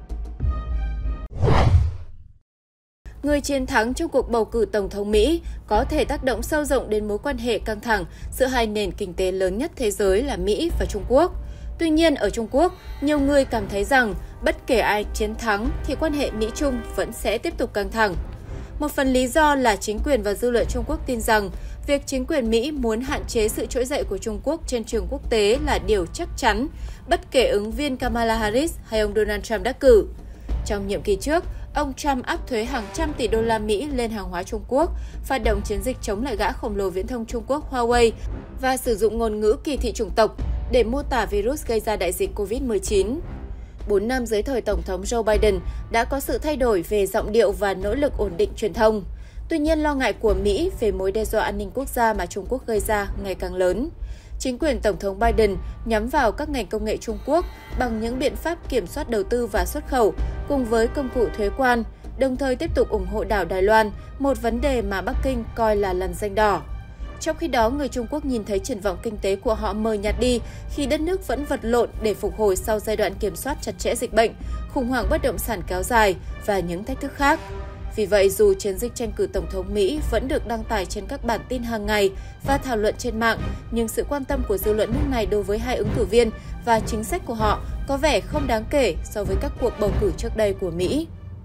Người chiến thắng trong cuộc bầu cử Tổng thống Mỹ có thể tác động sâu rộng đến mối quan hệ căng thẳng giữa hai nền kinh tế lớn nhất thế giới là Mỹ và Trung Quốc. Tuy nhiên, ở Trung Quốc, nhiều người cảm thấy rằng bất kể ai chiến thắng thì quan hệ Mỹ-Trung vẫn sẽ tiếp tục căng thẳng. Một phần lý do là chính quyền và dư luận Trung Quốc tin rằng việc chính quyền Mỹ muốn hạn chế sự trỗi dậy của Trung Quốc trên trường quốc tế là điều chắc chắn, bất kể ứng viên Kamala Harris hay ông Donald Trump đắc cử. Trong nhiệm kỳ trước, ông Trump áp thuế hàng trăm tỷ đô la Mỹ lên hàng hóa Trung Quốc, phát động chiến dịch chống lại gã khổng lồ viễn thông Trung Quốc Huawei và sử dụng ngôn ngữ kỳ thị chủng tộc để mô tả virus gây ra đại dịch covid mười chín. Bốn năm dưới thời Tổng thống Joe Biden đã có sự thay đổi về giọng điệu và nỗ lực ổn định truyền thông. Tuy nhiên, lo ngại của Mỹ về mối đe dọa an ninh quốc gia mà Trung Quốc gây ra ngày càng lớn. Chính quyền Tổng thống Biden nhắm vào các ngành công nghệ Trung Quốc bằng những biện pháp kiểm soát đầu tư và xuất khẩu, cùng với công cụ thuế quan, đồng thời tiếp tục ủng hộ đảo Đài Loan, một vấn đề mà Bắc Kinh coi là lằn ranh đỏ. Trong khi đó, người Trung Quốc nhìn thấy triển vọng kinh tế của họ mờ nhạt đi khi đất nước vẫn vật lộn để phục hồi sau giai đoạn kiểm soát chặt chẽ dịch bệnh, khủng hoảng bất động sản kéo dài và những thách thức khác. Vì vậy, dù chiến dịch tranh cử Tổng thống Mỹ vẫn được đăng tải trên các bản tin hàng ngày và thảo luận trên mạng, nhưng sự quan tâm của dư luận nước này đối với hai ứng cử viên và chính sách của họ có vẻ không đáng kể so với các cuộc bầu cử trước đây của Mỹ.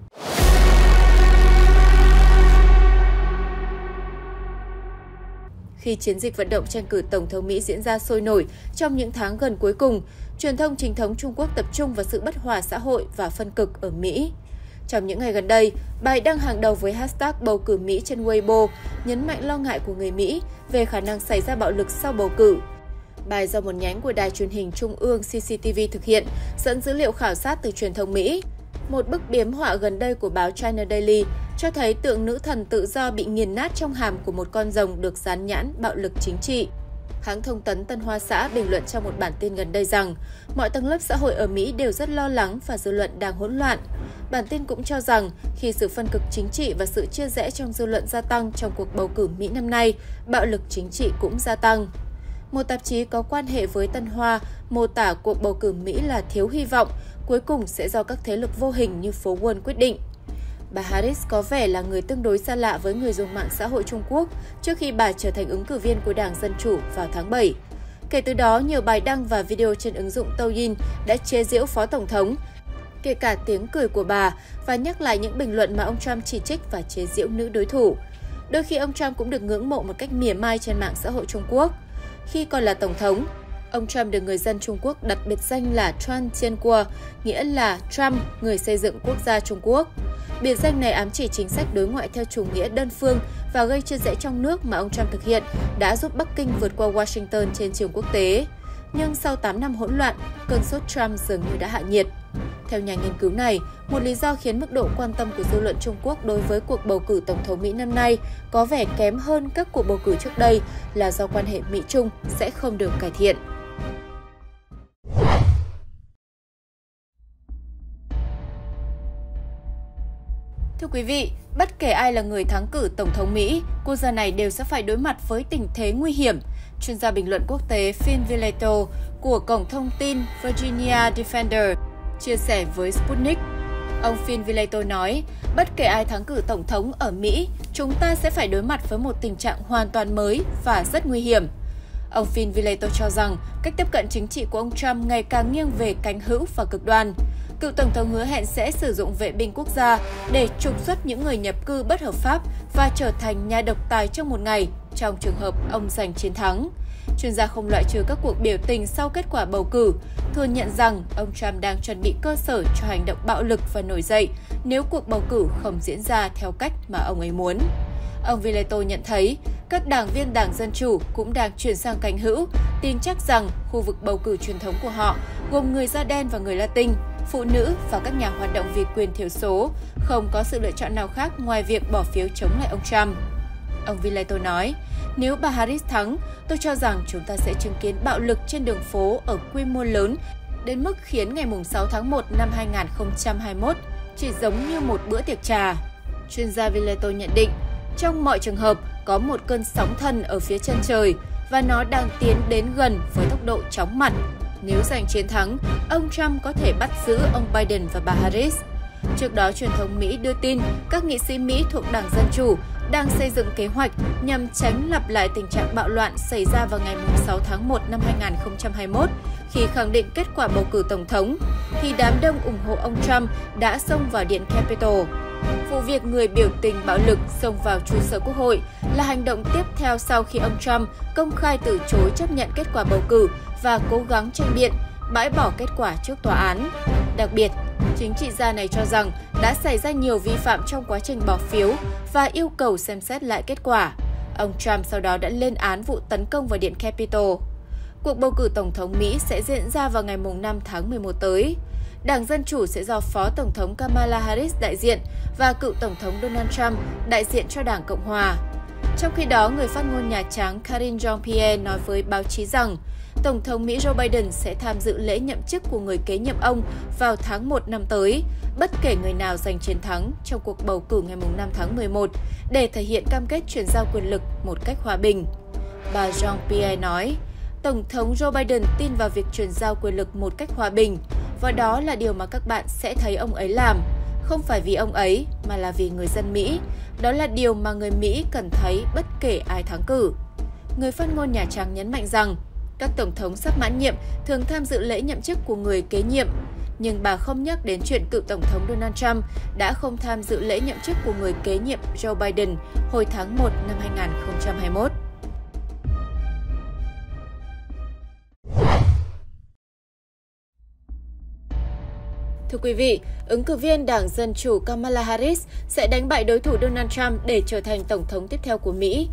Khi chiến dịch vận động tranh cử Tổng thống Mỹ diễn ra sôi nổi trong những tháng gần cuối cùng, truyền thông chính thống Trung Quốc tập trung vào sự bất hòa xã hội và phân cực ở Mỹ. Trong những ngày gần đây, bài đăng hàng đầu với hashtag bầu cử Mỹ trên Weibo nhấn mạnh lo ngại của người Mỹ về khả năng xảy ra bạo lực sau bầu cử. bài do một nhánh của đài truyền hình trung ương C C T V thực hiện, dẫn dữ liệu khảo sát từ truyền thông Mỹ. Một bức biếm họa gần đây của báo China Daily cho thấy tượng nữ thần tự do bị nghiền nát trong hàm của một con rồng được dán nhãn bạo lực chính trị. Hãng thông tấn Tân Hoa Xã bình luận trong một bản tin gần đây rằng mọi tầng lớp xã hội ở Mỹ đều rất lo lắng và dư luận đang hỗn loạn. Bản tin cũng cho rằng khi sự phân cực chính trị và sự chia rẽ trong dư luận gia tăng trong cuộc bầu cử Mỹ năm nay, bạo lực chính trị cũng gia tăng. Một tạp chí có quan hệ với Tân Hoa mô tả cuộc bầu cử Mỹ là thiếu hy vọng, cuối cùng sẽ do các thế lực vô hình như phố Wall quyết định. Bà Harris có vẻ là người tương đối xa lạ với người dùng mạng xã hội Trung Quốc trước khi bà trở thành ứng cử viên của Đảng Dân Chủ vào tháng bảy. Kể từ đó, nhiều bài đăng và video trên ứng dụng Douyin đã chế giễu Phó Tổng thống, kể cả tiếng cười của bà, và nhắc lại những bình luận mà ông Trump chỉ trích và chế giễu nữ đối thủ. Đôi khi ông Trump cũng được ngưỡng mộ một cách mỉa mai trên mạng xã hội Trung Quốc. Khi còn là Tổng thống, ông Trump được người dân Trung Quốc đặt biệt danh là Trump Thiên Quốc, nghĩa là Trump, người xây dựng quốc gia Trung Quốc. Biệt danh này ám chỉ chính sách đối ngoại theo chủ nghĩa đơn phương và gây chia rẽ trong nước mà ông Trump thực hiện đã giúp Bắc Kinh vượt qua Washington trên trường quốc tế. Nhưng sau tám năm hỗn loạn, cơn sốt Trump dường như đã hạ nhiệt. Theo nhà nghiên cứu này, một lý do khiến mức độ quan tâm của dư luận Trung Quốc đối với cuộc bầu cử Tổng thống Mỹ năm nay có vẻ kém hơn các cuộc bầu cử trước đây là do quan hệ Mỹ-Trung sẽ không được cải thiện. Thưa quý vị, bất kể ai là người thắng cử Tổng thống Mỹ, quốc gia này đều sẽ phải đối mặt với tình thế nguy hiểm. Chuyên gia bình luận quốc tế Phil Villeto của cổng thông tin Virginia Defender chia sẻ với Sputnik. Ông Phil Villeto nói, bất kể ai thắng cử Tổng thống ở Mỹ, chúng ta sẽ phải đối mặt với một tình trạng hoàn toàn mới và rất nguy hiểm. Ông Phil Villeto cho rằng cách tiếp cận chính trị của ông Trump ngày càng nghiêng về cánh hữu và cực đoan. Cựu Tổng thống hứa hẹn sẽ sử dụng vệ binh quốc gia để trục xuất những người nhập cư bất hợp pháp và trở thành nhà độc tài trong một ngày, trong trường hợp ông giành chiến thắng. Chuyên gia không loại trừ các cuộc biểu tình sau kết quả bầu cử, thừa nhận rằng ông Trump đang chuẩn bị cơ sở cho hành động bạo lực và nổi dậy nếu cuộc bầu cử không diễn ra theo cách mà ông ấy muốn. Ông Villeto nhận thấy các đảng viên Đảng Dân Chủ cũng đang chuyển sang cánh hữu, tin chắc rằng khu vực bầu cử truyền thống của họ, gồm người da đen và người Latin, phụ nữ và các nhà hoạt động vì quyền thiểu số, không có sự lựa chọn nào khác ngoài việc bỏ phiếu chống lại ông Trump. Ông Villeto nói, nếu bà Harris thắng, tôi cho rằng chúng ta sẽ chứng kiến bạo lực trên đường phố ở quy mô lớn, đến mức khiến ngày sáu tháng một năm hai nghìn không trăm hai mươi mốt chỉ giống như một bữa tiệc trà. Chuyên gia Villeto nhận định, trong mọi trường hợp, có một cơn sóng thần ở phía chân trời và nó đang tiến đến gần với tốc độ chóng mặt. Nếu giành chiến thắng, ông Trump có thể bắt giữ ông Biden và bà Harris. Trước đó, truyền thông Mỹ đưa tin các nghị sĩ Mỹ thuộc Đảng Dân Chủ đang xây dựng kế hoạch nhằm tránh lặp lại tình trạng bạo loạn xảy ra vào ngày sáu tháng một năm hai nghìn không trăm hai mươi mốt khi khẳng định kết quả bầu cử Tổng thống, thì đám đông ủng hộ ông Trump đã xông vào Điện Capitol. Vụ việc người biểu tình bạo lực xông vào trụ sở Quốc hội là hành động tiếp theo sau khi ông Trump công khai từ chối chấp nhận kết quả bầu cử và cố gắng tranh biện, bãi bỏ kết quả trước tòa án. Đặc biệt, chính trị gia này cho rằng đã xảy ra nhiều vi phạm trong quá trình bỏ phiếu và yêu cầu xem xét lại kết quả. Ông Trump sau đó đã lên án vụ tấn công vào Điện Capitol. Cuộc bầu cử Tổng thống Mỹ sẽ diễn ra vào ngày năm tháng mười một tới. Đảng Dân Chủ sẽ do Phó Tổng thống Kamala Harris đại diện và cựu Tổng thống Donald Trump đại diện cho Đảng Cộng Hòa. Trong khi đó, người phát ngôn Nhà Trắng Karine Jean-Pierre nói với báo chí rằng Tổng thống Mỹ Joe Biden sẽ tham dự lễ nhậm chức của người kế nhiệm ông vào tháng một năm tới, bất kể người nào giành chiến thắng trong cuộc bầu cử ngày năm tháng mười một, để thể hiện cam kết chuyển giao quyền lực một cách hòa bình. Bà Jean-Pierre nói, Tổng thống Joe Biden tin vào việc chuyển giao quyền lực một cách hòa bình, và đó là điều mà các bạn sẽ thấy ông ấy làm, không phải vì ông ấy mà là vì người dân Mỹ. Đó là điều mà người Mỹ cần thấy bất kể ai thắng cử. Người phát ngôn Nhà Trắng nhấn mạnh rằng các tổng thống sắp mãn nhiệm thường tham dự lễ nhậm chức của người kế nhiệm, nhưng bà không nhắc đến chuyện cựu Tổng thống Donald Trump đã không tham dự lễ nhậm chức của người kế nhiệm Joe Biden hồi tháng một năm hai nghìn không trăm hai mươi mốt. Thưa quý vị, ứng cử viên Đảng Dân Chủ Kamala Harris sẽ đánh bại đối thủ Donald Trump để trở thành Tổng thống tiếp theo của Mỹ.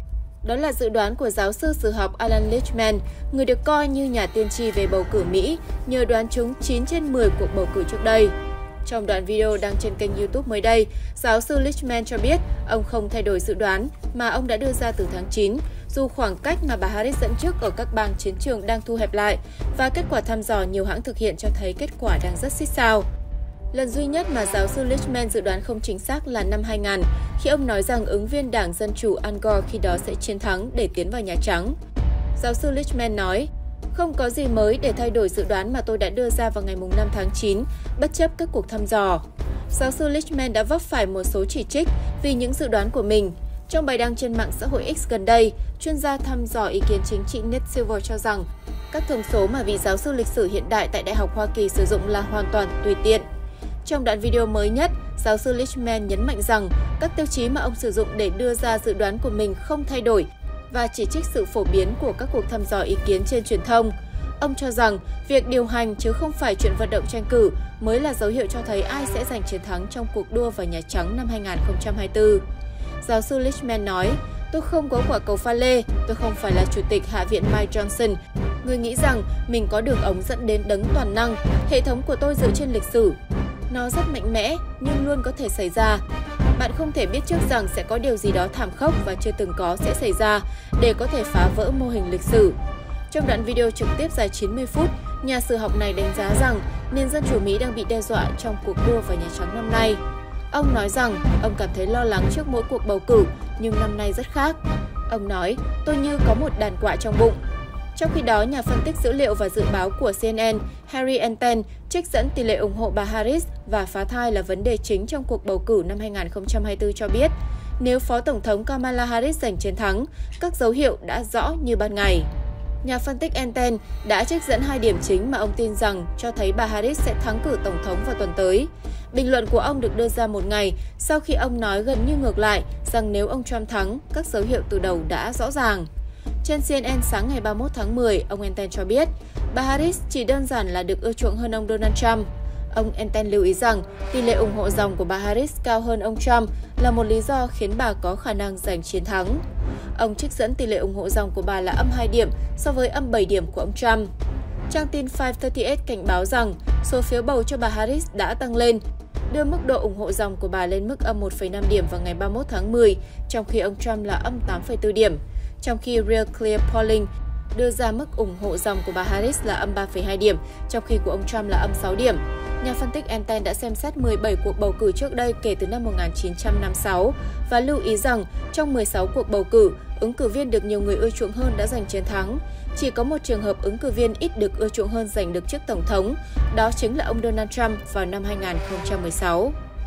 Đó là dự đoán của giáo sư sử học Alan Lichtman, người được coi như nhà tiên tri về bầu cử Mỹ, nhờ đoán trúng chín trên mười cuộc bầu cử trước đây. Trong đoạn video đăng trên kênh YouTube mới đây, giáo sư Lichtman cho biết ông không thay đổi dự đoán mà ông đã đưa ra từ tháng chín, dù khoảng cách mà bà Harris dẫn trước ở các bang chiến trường đang thu hẹp lại và kết quả thăm dò nhiều hãng thực hiện cho thấy kết quả đang rất xít sao. Lần duy nhất mà giáo sư Lichtman dự đoán không chính xác là năm hai nghìn, khi ông nói rằng ứng viên Đảng Dân Chủ Al Gore khi đó sẽ chiến thắng để tiến vào Nhà Trắng. Giáo sư Lichtman nói, không có gì mới để thay đổi dự đoán mà tôi đã đưa ra vào ngày năm tháng chín, bất chấp các cuộc thăm dò. Giáo sư Lichtman đã vấp phải một số chỉ trích vì những dự đoán của mình. Trong bài đăng trên mạng xã hội X gần đây, chuyên gia thăm dò ý kiến chính trị Nate Silver cho rằng các thông số mà vị giáo sư lịch sử hiện đại tại Đại học Hoa Kỳ sử dụng là hoàn toàn tùy tiện. Trong đoạn video mới nhất, giáo sư Lichtman nhấn mạnh rằng các tiêu chí mà ông sử dụng để đưa ra dự đoán của mình không thay đổi và chỉ trích sự phổ biến của các cuộc thăm dò ý kiến trên truyền thông. Ông cho rằng việc điều hành chứ không phải chuyện vận động tranh cử mới là dấu hiệu cho thấy ai sẽ giành chiến thắng trong cuộc đua vào Nhà Trắng năm hai nghìn không trăm hai mươi tư. Giáo sư Lichtman nói, tôi không có quả cầu pha lê, tôi không phải là chủ tịch Hạ viện Mike Johnson, người nghĩ rằng mình có đường ống dẫn đến đấng toàn năng, hệ thống của tôi dựa trên lịch sử. Nó rất mạnh mẽ, nhưng luôn có thể xảy ra. Bạn không thể biết trước rằng sẽ có điều gì đó thảm khốc và chưa từng có sẽ xảy ra để có thể phá vỡ mô hình lịch sử. Trong đoạn video trực tiếp dài chín mươi phút, nhà sử học này đánh giá rằng nền dân chủ Mỹ đang bị đe dọa trong cuộc đua vào Nhà Trắng năm nay. Ông nói rằng ông cảm thấy lo lắng trước mỗi cuộc bầu cử, nhưng năm nay rất khác. Ông nói, tôi như có một đàn quạ trong bụng. Trong khi đó, nhà phân tích dữ liệu và dự báo của C N N, Harry Enten, trích dẫn tỷ lệ ủng hộ bà Harris và phá thai là vấn đề chính trong cuộc bầu cử năm hai nghìn không trăm hai mươi tư cho biết, nếu Phó Tổng thống Kamala Harris giành chiến thắng, các dấu hiệu đã rõ như ban ngày. Nhà phân tích Enten đã trích dẫn hai điểm chính mà ông tin rằng cho thấy bà Harris sẽ thắng cử Tổng thống vào tuần tới. Bình luận của ông được đưa ra một ngày sau khi ông nói gần như ngược lại rằng nếu ông Trump thắng, các dấu hiệu từ đầu đã rõ ràng. Trên C N N sáng ngày ba mươi mốt tháng mười, ông Enten cho biết bà Harris chỉ đơn giản là được ưa chuộng hơn ông Donald Trump. Ông Enten lưu ý rằng tỷ lệ ủng hộ dòng của bà Harris cao hơn ông Trump là một lý do khiến bà có khả năng giành chiến thắng. Ông trích dẫn tỷ lệ ủng hộ dòng của bà là âm hai điểm so với âm bảy điểm của ông Trump. Trang tin năm ba mươi tám cảnh báo rằng số phiếu bầu cho bà Harris đã tăng lên, đưa mức độ ủng hộ dòng của bà lên mức âm một phẩy năm điểm vào ngày ba mươi mốt tháng mười, trong khi ông Trump là âm tám phẩy bốn điểm. Trong khi Real Clear Polling đưa ra mức ủng hộ dòng của bà Harris là âm ba phẩy hai điểm, trong khi của ông Trump là âm sáu điểm. Nhà phân tích Enten đã xem xét mười bảy cuộc bầu cử trước đây kể từ năm một nghìn chín trăm năm mươi sáu và lưu ý rằng trong mười sáu cuộc bầu cử, ứng cử viên được nhiều người ưa chuộng hơn đã giành chiến thắng. Chỉ có một trường hợp ứng cử viên ít được ưa chuộng hơn giành được chức Tổng thống, đó chính là ông Donald Trump vào năm hai nghìn không trăm mười sáu.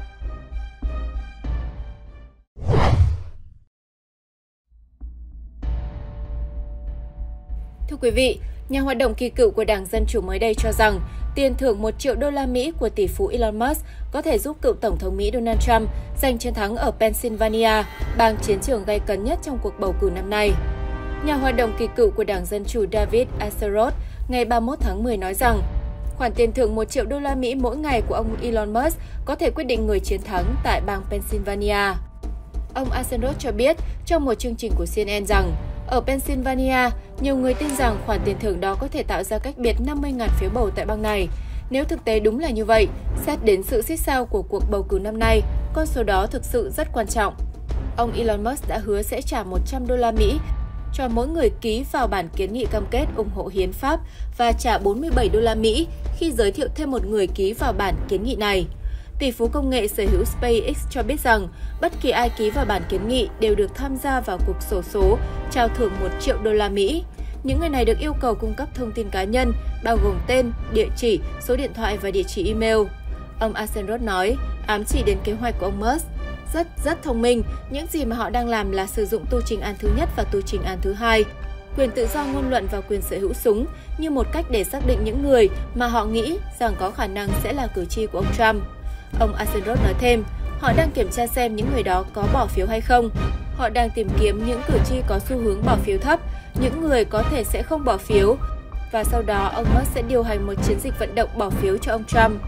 Thưa quý vị, nhà hoạt động kỳ cựu của Đảng Dân Chủ mới đây cho rằng tiền thưởng một triệu đô la Mỹ của tỷ phú Elon Musk có thể giúp cựu Tổng thống Mỹ Donald Trump giành chiến thắng ở Pennsylvania, bang chiến trường gay cấn nhất trong cuộc bầu cử năm nay. Nhà hoạt động kỳ cựu của Đảng Dân Chủ David Axelrod ngày ba mươi mốt tháng mười nói rằng khoản tiền thưởng một triệu đô la Mỹ mỗi ngày của ông Elon Musk có thể quyết định người chiến thắng tại bang Pennsylvania. Ông Axelrod cho biết trong một chương trình của C N N rằng ở Pennsylvania, nhiều người tin rằng khoản tiền thưởng đó có thể tạo ra cách biệt năm mươi nghìn phiếu bầu tại bang này. Nếu thực tế đúng là như vậy, xét đến sự xít sao của cuộc bầu cử năm nay, con số đó thực sự rất quan trọng. Ông Elon Musk đã hứa sẽ trả một trăm đô la Mỹ cho mỗi người ký vào bản kiến nghị cam kết ủng hộ hiến pháp và trả bốn mươi bảy đô la Mỹ khi giới thiệu thêm một người ký vào bản kiến nghị này. Tỷ phú công nghệ sở hữu SpaceX cho biết rằng bất kỳ ai ký vào bản kiến nghị đều được tham gia vào cuộc xổ số trao thưởng một triệu đô la Mỹ. Những người này được yêu cầu cung cấp thông tin cá nhân, bao gồm tên, địa chỉ, số điện thoại và địa chỉ email. Ông Axelrod nói, ám chỉ đến kế hoạch của ông Musk. Rất, rất thông minh, những gì mà họ đang làm là sử dụng tu trình án thứ nhất và tu trình án thứ hai, quyền tự do ngôn luận và quyền sở hữu súng như một cách để xác định những người mà họ nghĩ rằng có khả năng sẽ là cử tri của ông Trump. Ông Axelrod nói thêm, họ đang kiểm tra xem những người đó có bỏ phiếu hay không. Họ đang tìm kiếm những cử tri có xu hướng bỏ phiếu thấp, những người có thể sẽ không bỏ phiếu. Và sau đó, ông Musk sẽ điều hành một chiến dịch vận động bỏ phiếu cho ông Trump.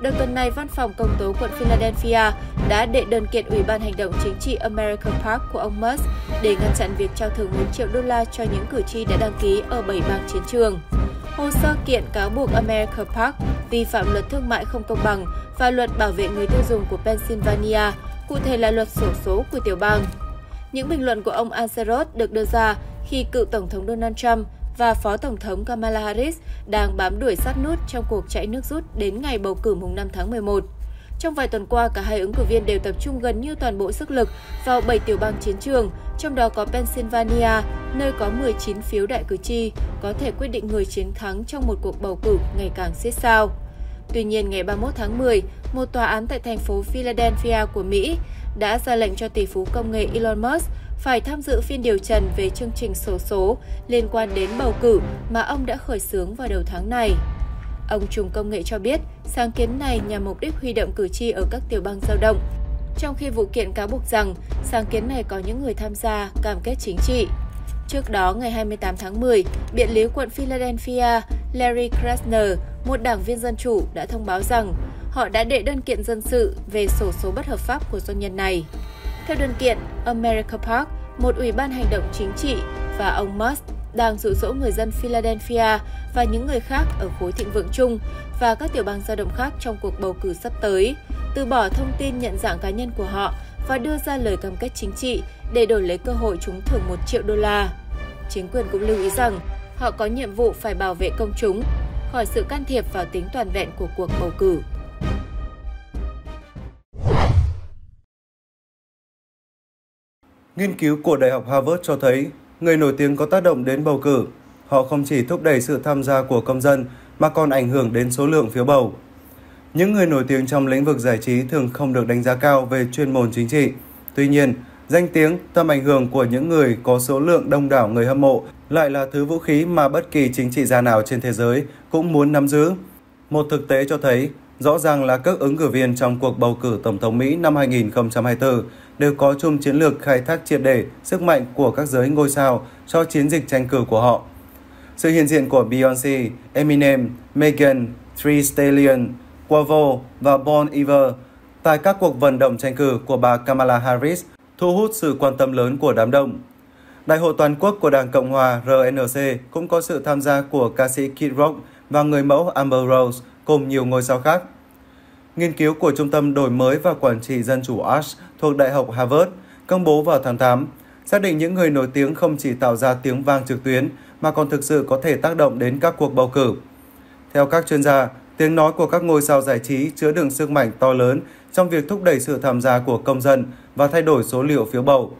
Đầu tuần này, Văn phòng Công tố quận Philadelphia đã đệ đơn kiện Ủy ban Hành động Chính trị America Park của ông Musk để ngăn chặn việc trao thưởng một triệu đô la cho những cử tri đã đăng ký ở bảy bang chiến trường. Hồ sơ kiện cáo buộc America Park vi phạm luật thương mại không công bằng và luật bảo vệ người tiêu dùng của Pennsylvania, cụ thể là luật xổ số của tiểu bang. Những bình luận của ông Axelrod được đưa ra khi cựu Tổng thống Donald Trump và Phó Tổng thống Kamala Harris đang bám đuổi sát nút trong cuộc chạy nước rút đến ngày bầu cử mùng năm tháng mười một. Trong vài tuần qua, cả hai ứng cử viên đều tập trung gần như toàn bộ sức lực vào bảy tiểu bang chiến trường, trong đó có Pennsylvania, nơi có mười chín phiếu đại cử tri, có thể quyết định người chiến thắng trong một cuộc bầu cử ngày càng xít sao. Tuy nhiên, ngày ba mươi mốt tháng mười, một tòa án tại thành phố Philadelphia của Mỹ đã ra lệnh cho tỷ phú công nghệ Elon Musk phải tham dự phiên điều trần về chương trình xổ số liên quan đến bầu cử mà ông đã khởi xướng vào đầu tháng này. Ông trùm công nghệ cho biết sáng kiến này nhằm mục đích huy động cử tri ở các tiểu bang dao động, trong khi vụ kiện cáo buộc rằng sáng kiến này có những người tham gia cam kết chính trị. Trước đó, ngày hai mươi tám tháng mười, biện lý quận Philadelphia Larry Krasner, một đảng viên Dân Chủ, đã thông báo rằng họ đã đệ đơn kiện dân sự về xổ số bất hợp pháp của doanh nhân này. Theo đơn kiện, America Park, một ủy ban hành động chính trị, và ông Musk đang dụ dỗ người dân Philadelphia và những người khác ở khối thịnh vượng chung và các tiểu bang dao động khác trong cuộc bầu cử sắp tới, từ bỏ thông tin nhận dạng cá nhân của họ và đưa ra lời cam kết chính trị để đổi lấy cơ hội trúng thưởng một triệu đô la. Chính quyền cũng lưu ý rằng họ có nhiệm vụ phải bảo vệ công chúng khỏi sự can thiệp vào tính toàn vẹn của cuộc bầu cử. Nghiên cứu của Đại học Harvard cho thấy người nổi tiếng có tác động đến bầu cử. Họ không chỉ thúc đẩy sự tham gia của công dân mà còn ảnh hưởng đến số lượng phiếu bầu. Những người nổi tiếng trong lĩnh vực giải trí thường không được đánh giá cao về chuyên môn chính trị. Tuy nhiên, danh tiếng, tầm ảnh hưởng của những người có số lượng đông đảo người hâm mộ lại là thứ vũ khí mà bất kỳ chính trị gia nào trên thế giới cũng muốn nắm giữ. Một thực tế cho thấy, rõ ràng là các ứng cử viên trong cuộc bầu cử Tổng thống Mỹ năm hai nghìn không trăm hai mươi tư đều có chung chiến lược khai thác triệt để sức mạnh của các giới ngôi sao cho chiến dịch tranh cử của họ. Sự hiện diện của Beyoncé, Eminem, Megan Thee Stallion, Quavo và Bon Iver tại các cuộc vận động tranh cử của bà Kamala Harris thu hút sự quan tâm lớn của đám đông. Đại hội toàn quốc của Đảng Cộng hòa R N C cũng có sự tham gia của ca sĩ Kid Rock và người mẫu Amber Rose cùng nhiều ngôi sao khác. Nghiên cứu của Trung tâm Đổi mới và Quản trị Dân chủ Ash thuộc Đại học Harvard công bố vào tháng tám, xác định những người nổi tiếng không chỉ tạo ra tiếng vang trực tuyến mà còn thực sự có thể tác động đến các cuộc bầu cử. Theo các chuyên gia, tiếng nói của các ngôi sao giải trí chứa đựng sức mạnh to lớn trong việc thúc đẩy sự tham gia của công dân và thay đổi số liệu phiếu bầu.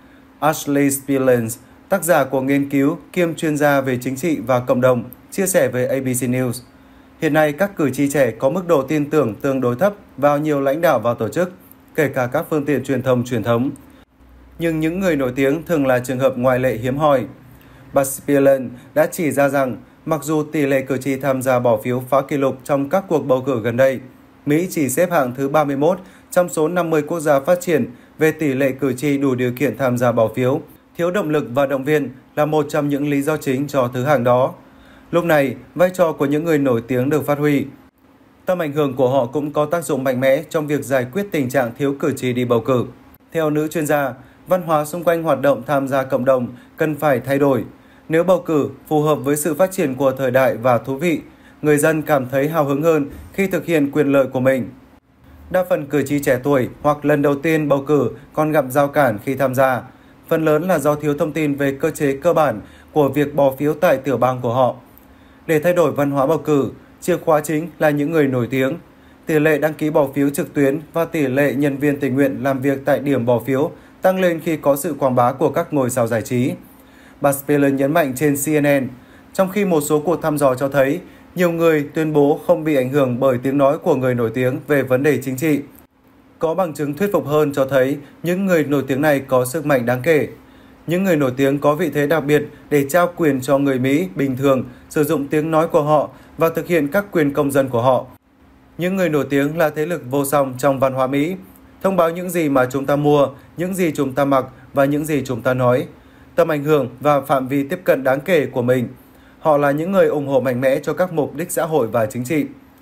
Ashley Spillane, tác giả của nghiên cứu kiêm chuyên gia về chính trị và cộng đồng, chia sẻ với A B C News. Hiện nay, các cử tri trẻ có mức độ tin tưởng tương đối thấp vào nhiều lãnh đạo và tổ chức, kể cả các phương tiện truyền thông truyền thống. Nhưng những người nổi tiếng thường là trường hợp ngoại lệ hiếm hoi. Bà Spillane đã chỉ ra rằng, mặc dù tỷ lệ cử tri tham gia bỏ phiếu phá kỷ lục trong các cuộc bầu cử gần đây, Mỹ chỉ xếp hạng thứ ba mươi mốt trong số năm mươi quốc gia phát triển về tỷ lệ cử tri đủ điều kiện tham gia bỏ phiếu. Thiếu động lực và động viên là một trong những lý do chính cho thứ hạng đó. Lúc này, vai trò của những người nổi tiếng được phát huy. Tầm ảnh hưởng của họ cũng có tác dụng mạnh mẽ trong việc giải quyết tình trạng thiếu cử tri đi bầu cử. Theo nữ chuyên gia, văn hóa xung quanh hoạt động tham gia cộng đồng cần phải thay đổi. Nếu bầu cử phù hợp với sự phát triển của thời đại và thú vị, người dân cảm thấy hào hứng hơn khi thực hiện quyền lợi của mình. Đa phần cử tri trẻ tuổi hoặc lần đầu tiên bầu cử còn gặp rào cản khi tham gia. Phần lớn là do thiếu thông tin về cơ chế cơ bản của việc bỏ phiếu tại tiểu bang của họ. Để thay đổi văn hóa bầu cử, chìa khóa chính là những người nổi tiếng. Tỷ lệ đăng ký bỏ phiếu trực tuyến và tỷ lệ nhân viên tình nguyện làm việc tại điểm bỏ phiếu tăng lên khi có sự quảng bá của các ngôi sao giải trí. Bà Spillane nhấn mạnh trên C N N, trong khi một số cuộc thăm dò cho thấy nhiều người tuyên bố không bị ảnh hưởng bởi tiếng nói của người nổi tiếng về vấn đề chính trị. Có bằng chứng thuyết phục hơn cho thấy những người nổi tiếng này có sức mạnh đáng kể. Những người nổi tiếng có vị thế đặc biệt để trao quyền cho người Mỹ bình thường sử dụng tiếng nói của họ và thực hiện các quyền công dân của họ. Những người nổi tiếng là thế lực vô song trong văn hóa Mỹ, thông báo những gì mà chúng ta mua, những gì chúng ta mặc và những gì chúng ta nói, tầm ảnh hưởng và phạm vi tiếp cận đáng kể của mình. Họ là những người ủng hộ mạnh mẽ cho các mục đích xã hội và chính trị.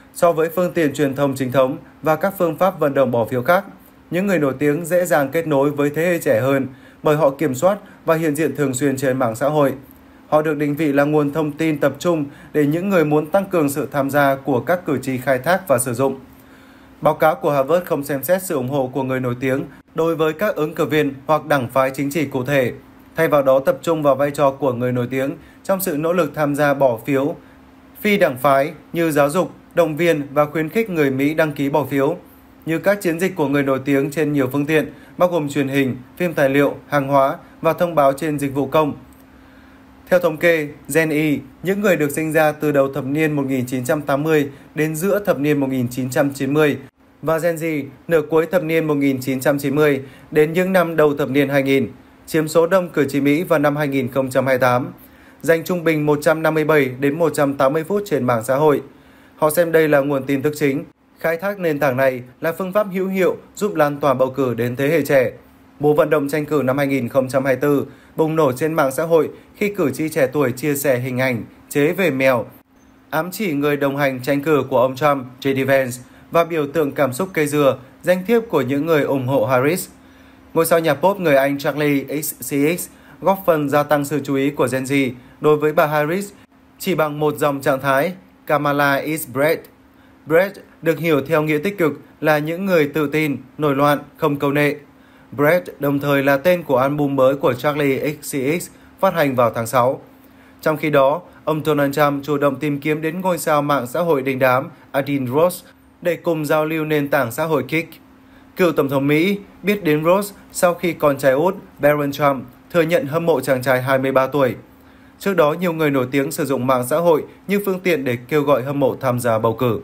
So với phương tiện truyền thông chính thống và các phương pháp vận động bỏ phiếu khác, những người nổi tiếng dễ dàng kết nối với thế hệ trẻ hơn bởi họ kiểm soát và hiện diện thường xuyên trên mạng xã hội. Họ được định vị là nguồn thông tin tập trung để những người muốn tăng cường sự tham gia của các cử tri khai thác và sử dụng. Báo cáo của Harvard không xem xét sự ủng hộ của người nổi tiếng đối với các ứng cử viên hoặc đảng phái chính trị cụ thể, thay vào đó tập trung vào vai trò của người nổi tiếng trong sự nỗ lực tham gia bỏ phiếu phi đảng phái như giáo dục, động viên và khuyến khích người Mỹ đăng ký bỏ phiếu, như các chiến dịch của người nổi tiếng trên nhiều phương tiện, bao gồm truyền hình, phim tài liệu, hàng hóa và thông báo trên dịch vụ công. Theo thống kê, Gen Y, những người được sinh ra từ đầu thập niên một nghìn chín trăm tám mươi đến giữa thập niên một nghìn chín trăm chín mươi, và Gen Z nửa cuối thập niên một nghìn chín trăm chín mươi đến những năm đầu thập niên hai nghìn, chiếm số đông cử tri Mỹ vào năm hai nghìn không trăm hai mươi tám, dành trung bình một trăm năm mươi bảy đến một trăm tám mươi phút trên mạng xã hội. Họ xem đây là nguồn tin tức chính. Khai thác nền tảng này là phương pháp hữu hiệu giúp lan tỏa bầu cử đến thế hệ trẻ. Mùa vận động tranh cử năm hai nghìn không trăm hai mươi tư bùng nổ trên mạng xã hội khi cử tri trẻ tuổi chia sẻ hình ảnh chế về mèo, ám chỉ người đồng hành tranh cử của ông Trump, J D Vance, và biểu tượng cảm xúc cây dừa, danh thiếp của những người ủng hộ Harris. Ngôi sao nhạc pop người Anh Charli X C X góp phần gia tăng sự chú ý của Gen Z đối với bà Harris chỉ bằng một dòng trạng thái Kamala is Bread. Bread được hiểu theo nghĩa tích cực là những người tự tin, nổi loạn, không câu nệ. Bread đồng thời là tên của album mới của Charli X C X phát hành vào tháng sáu. Trong khi đó, ông Donald Trump chủ động tìm kiếm đến ngôi sao mạng xã hội đình đám Adin Rose để cùng giao lưu nền tảng xã hội Kick. Cựu Tổng thống Mỹ biết đến Rose sau khi con trai út Barron Trump thừa nhận hâm mộ chàng trai hai mươi ba tuổi. Trước đó, nhiều người nổi tiếng sử dụng mạng xã hội như phương tiện để kêu gọi hâm mộ tham gia bầu cử.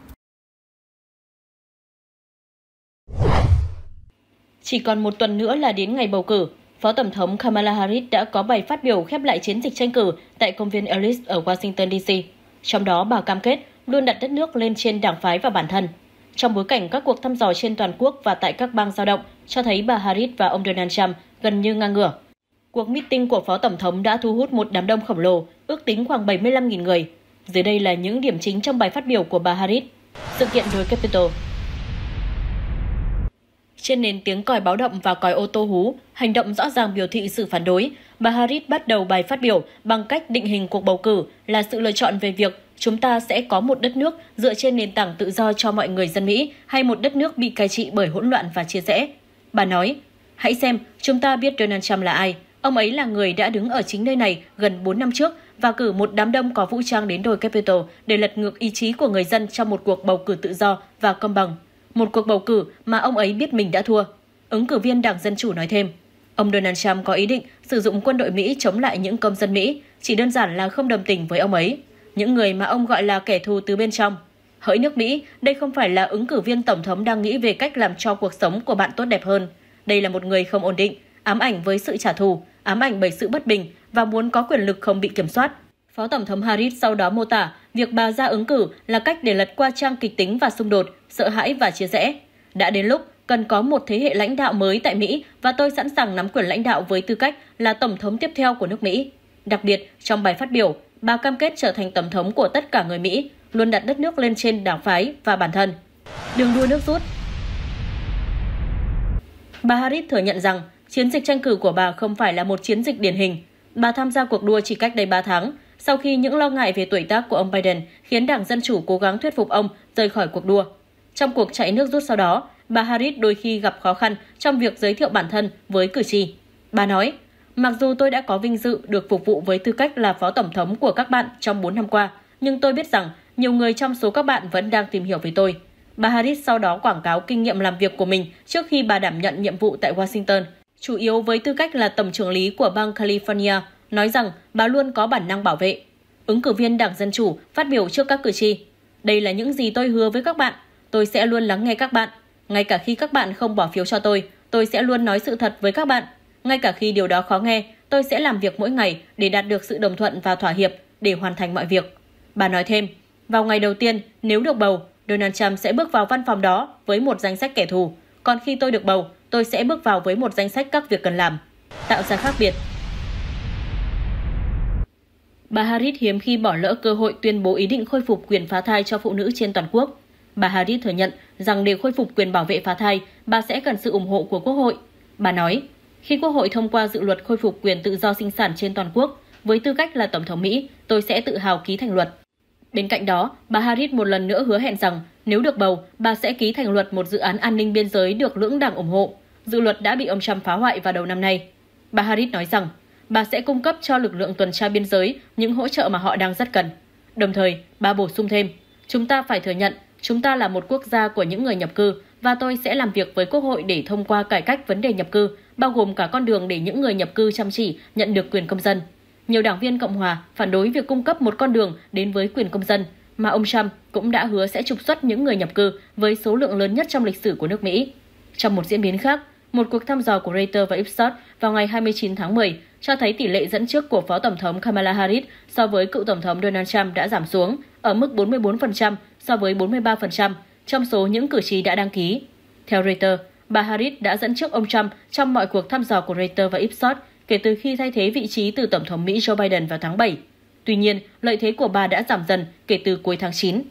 Chỉ còn một tuần nữa là đến ngày bầu cử, Phó Tổng thống Kamala Harris đã có bài phát biểu khép lại chiến dịch tranh cử tại công viên Ellis ở Washington D C. Trong đó, bà cam kết luôn đặt đất nước lên trên đảng phái và bản thân. Trong bối cảnh các cuộc thăm dò trên toàn quốc và tại các bang dao động cho thấy bà Harris và ông Donald Trump gần như ngang ngửa. Cuộc meeting của Phó Tổng thống đã thu hút một đám đông khổng lồ, ước tính khoảng bảy mươi lăm nghìn người. Dưới đây là những điểm chính trong bài phát biểu của bà Harris. Sự kiện đồi Capitol. Trên nền tiếng còi báo động và còi ô tô hú, hành động rõ ràng biểu thị sự phản đối, bà Harris bắt đầu bài phát biểu bằng cách định hình cuộc bầu cử là sự lựa chọn về việc chúng ta sẽ có một đất nước dựa trên nền tảng tự do cho mọi người dân Mỹ hay một đất nước bị cai trị bởi hỗn loạn và chia rẽ. Bà nói, hãy xem, chúng ta biết Donald Trump là ai. Ông ấy là người đã đứng ở chính nơi này gần bốn năm trước và cử một đám đông có vũ trang đến đồi Capitol để lật ngược ý chí của người dân trong một cuộc bầu cử tự do và công bằng. Một cuộc bầu cử mà ông ấy biết mình đã thua. Ứng cử viên Đảng Dân Chủ nói thêm, ông Donald Trump có ý định sử dụng quân đội Mỹ chống lại những công dân Mỹ, chỉ đơn giản là không đồng tình với ông ấy, những người mà ông gọi là kẻ thù từ bên trong. Hỡi nước Mỹ, đây không phải là ứng cử viên tổng thống đang nghĩ về cách làm cho cuộc sống của bạn tốt đẹp hơn. Đây là một người không ổn định, ám ảnh với sự trả thù, ám ảnh bởi sự bất bình và muốn có quyền lực không bị kiểm soát. Phó Tổng thống Harris sau đó mô tả việc bà ra ứng cử là cách để lật qua trang kịch tính và xung đột, sợ hãi và chia rẽ. Đã đến lúc cần có một thế hệ lãnh đạo mới tại Mỹ và tôi sẵn sàng nắm quyền lãnh đạo với tư cách là Tổng thống tiếp theo của nước Mỹ. Đặc biệt, trong bài phát biểu, bà cam kết trở thành Tổng thống của tất cả người Mỹ, luôn đặt đất nước lên trên đảng phái và bản thân. Đường đua nước rút. Bà Harris thừa nhận rằng chiến dịch tranh cử của bà không phải là một chiến dịch điển hình. Bà tham gia cuộc đua chỉ cách đây ba tháng, sau khi những lo ngại về tuổi tác của ông Biden khiến Đảng Dân Chủ cố gắng thuyết phục ông rời khỏi cuộc đua. Trong cuộc chạy nước rút sau đó, bà Harris đôi khi gặp khó khăn trong việc giới thiệu bản thân với cử tri. Bà nói, mặc dù tôi đã có vinh dự được phục vụ với tư cách là Phó Tổng thống của các bạn trong bốn năm qua, nhưng tôi biết rằng nhiều người trong số các bạn vẫn đang tìm hiểu về tôi. Bà Harris sau đó quảng cáo kinh nghiệm làm việc của mình trước khi bà đảm nhận nhiệm vụ tại Washington, chủ yếu với tư cách là Tổng trưởng lý của bang California, nói rằng bà luôn có bản năng bảo vệ. Ứng cử viên Đảng Dân Chủ phát biểu trước các cử tri. Đây là những gì tôi hứa với các bạn. Tôi sẽ luôn lắng nghe các bạn. Ngay cả khi các bạn không bỏ phiếu cho tôi, tôi sẽ luôn nói sự thật với các bạn. Ngay cả khi điều đó khó nghe, tôi sẽ làm việc mỗi ngày để đạt được sự đồng thuận và thỏa hiệp để hoàn thành mọi việc. Bà nói thêm, vào ngày đầu tiên, nếu được bầu, Donald Trump sẽ bước vào văn phòng đó với một danh sách kẻ thù. Còn khi tôi được bầu, tôi sẽ bước vào với một danh sách các việc cần làm. Tạo ra khác biệt. bà Harris hiếm khi bỏ lỡ cơ hội tuyên bố ý định khôi phục quyền phá thai cho phụ nữ trên toàn quốc. Bà Harris thừa nhận rằng để khôi phục quyền bảo vệ phá thai, bà sẽ cần sự ủng hộ của Quốc hội. Bà nói, khi Quốc hội thông qua dự luật khôi phục quyền tự do sinh sản trên toàn quốc, với tư cách là Tổng thống Mỹ, tôi sẽ tự hào ký thành luật. Bên cạnh đó, bà Harris một lần nữa hứa hẹn rằng nếu được bầu, bà sẽ ký thành luật một dự án an ninh biên giới được lưỡng đảng ủng hộ. Dự luật đã bị ông Trump phá hoại vào đầu năm nay. Bà Harris nói rằng bà sẽ cung cấp cho lực lượng tuần tra biên giới những hỗ trợ mà họ đang rất cần. Đồng thời, bà bổ sung thêm, chúng ta phải thừa nhận, chúng ta là một quốc gia của những người nhập cư và tôi sẽ làm việc với Quốc hội để thông qua cải cách vấn đề nhập cư, bao gồm cả con đường để những người nhập cư chăm chỉ nhận được quyền công dân. Nhiều đảng viên Cộng hòa phản đối việc cung cấp một con đường đến với quyền công dân, mà ông Trump cũng đã hứa sẽ trục xuất những người nhập cư với số lượng lớn nhất trong lịch sử của nước Mỹ. Trong một diễn biến khác, một cuộc thăm dò của Reuters và Ipsos vào ngày hai mươi chín tháng mười cho thấy tỷ lệ dẫn trước của Phó Tổng thống Kamala Harris so với cựu Tổng thống Donald Trump đã giảm xuống ở mức bốn mươi bốn phần trăm so với bốn mươi ba phần trăm trong số những cử tri đã đăng ký. Theo Reuters, bà Harris đã dẫn trước ông Trump trong mọi cuộc thăm dò của Reuters và Ipsos kể từ khi thay thế vị trí từ Tổng thống Mỹ Joe Biden vào tháng bảy. Tuy nhiên, lợi thế của bà đã giảm dần kể từ cuối tháng chín.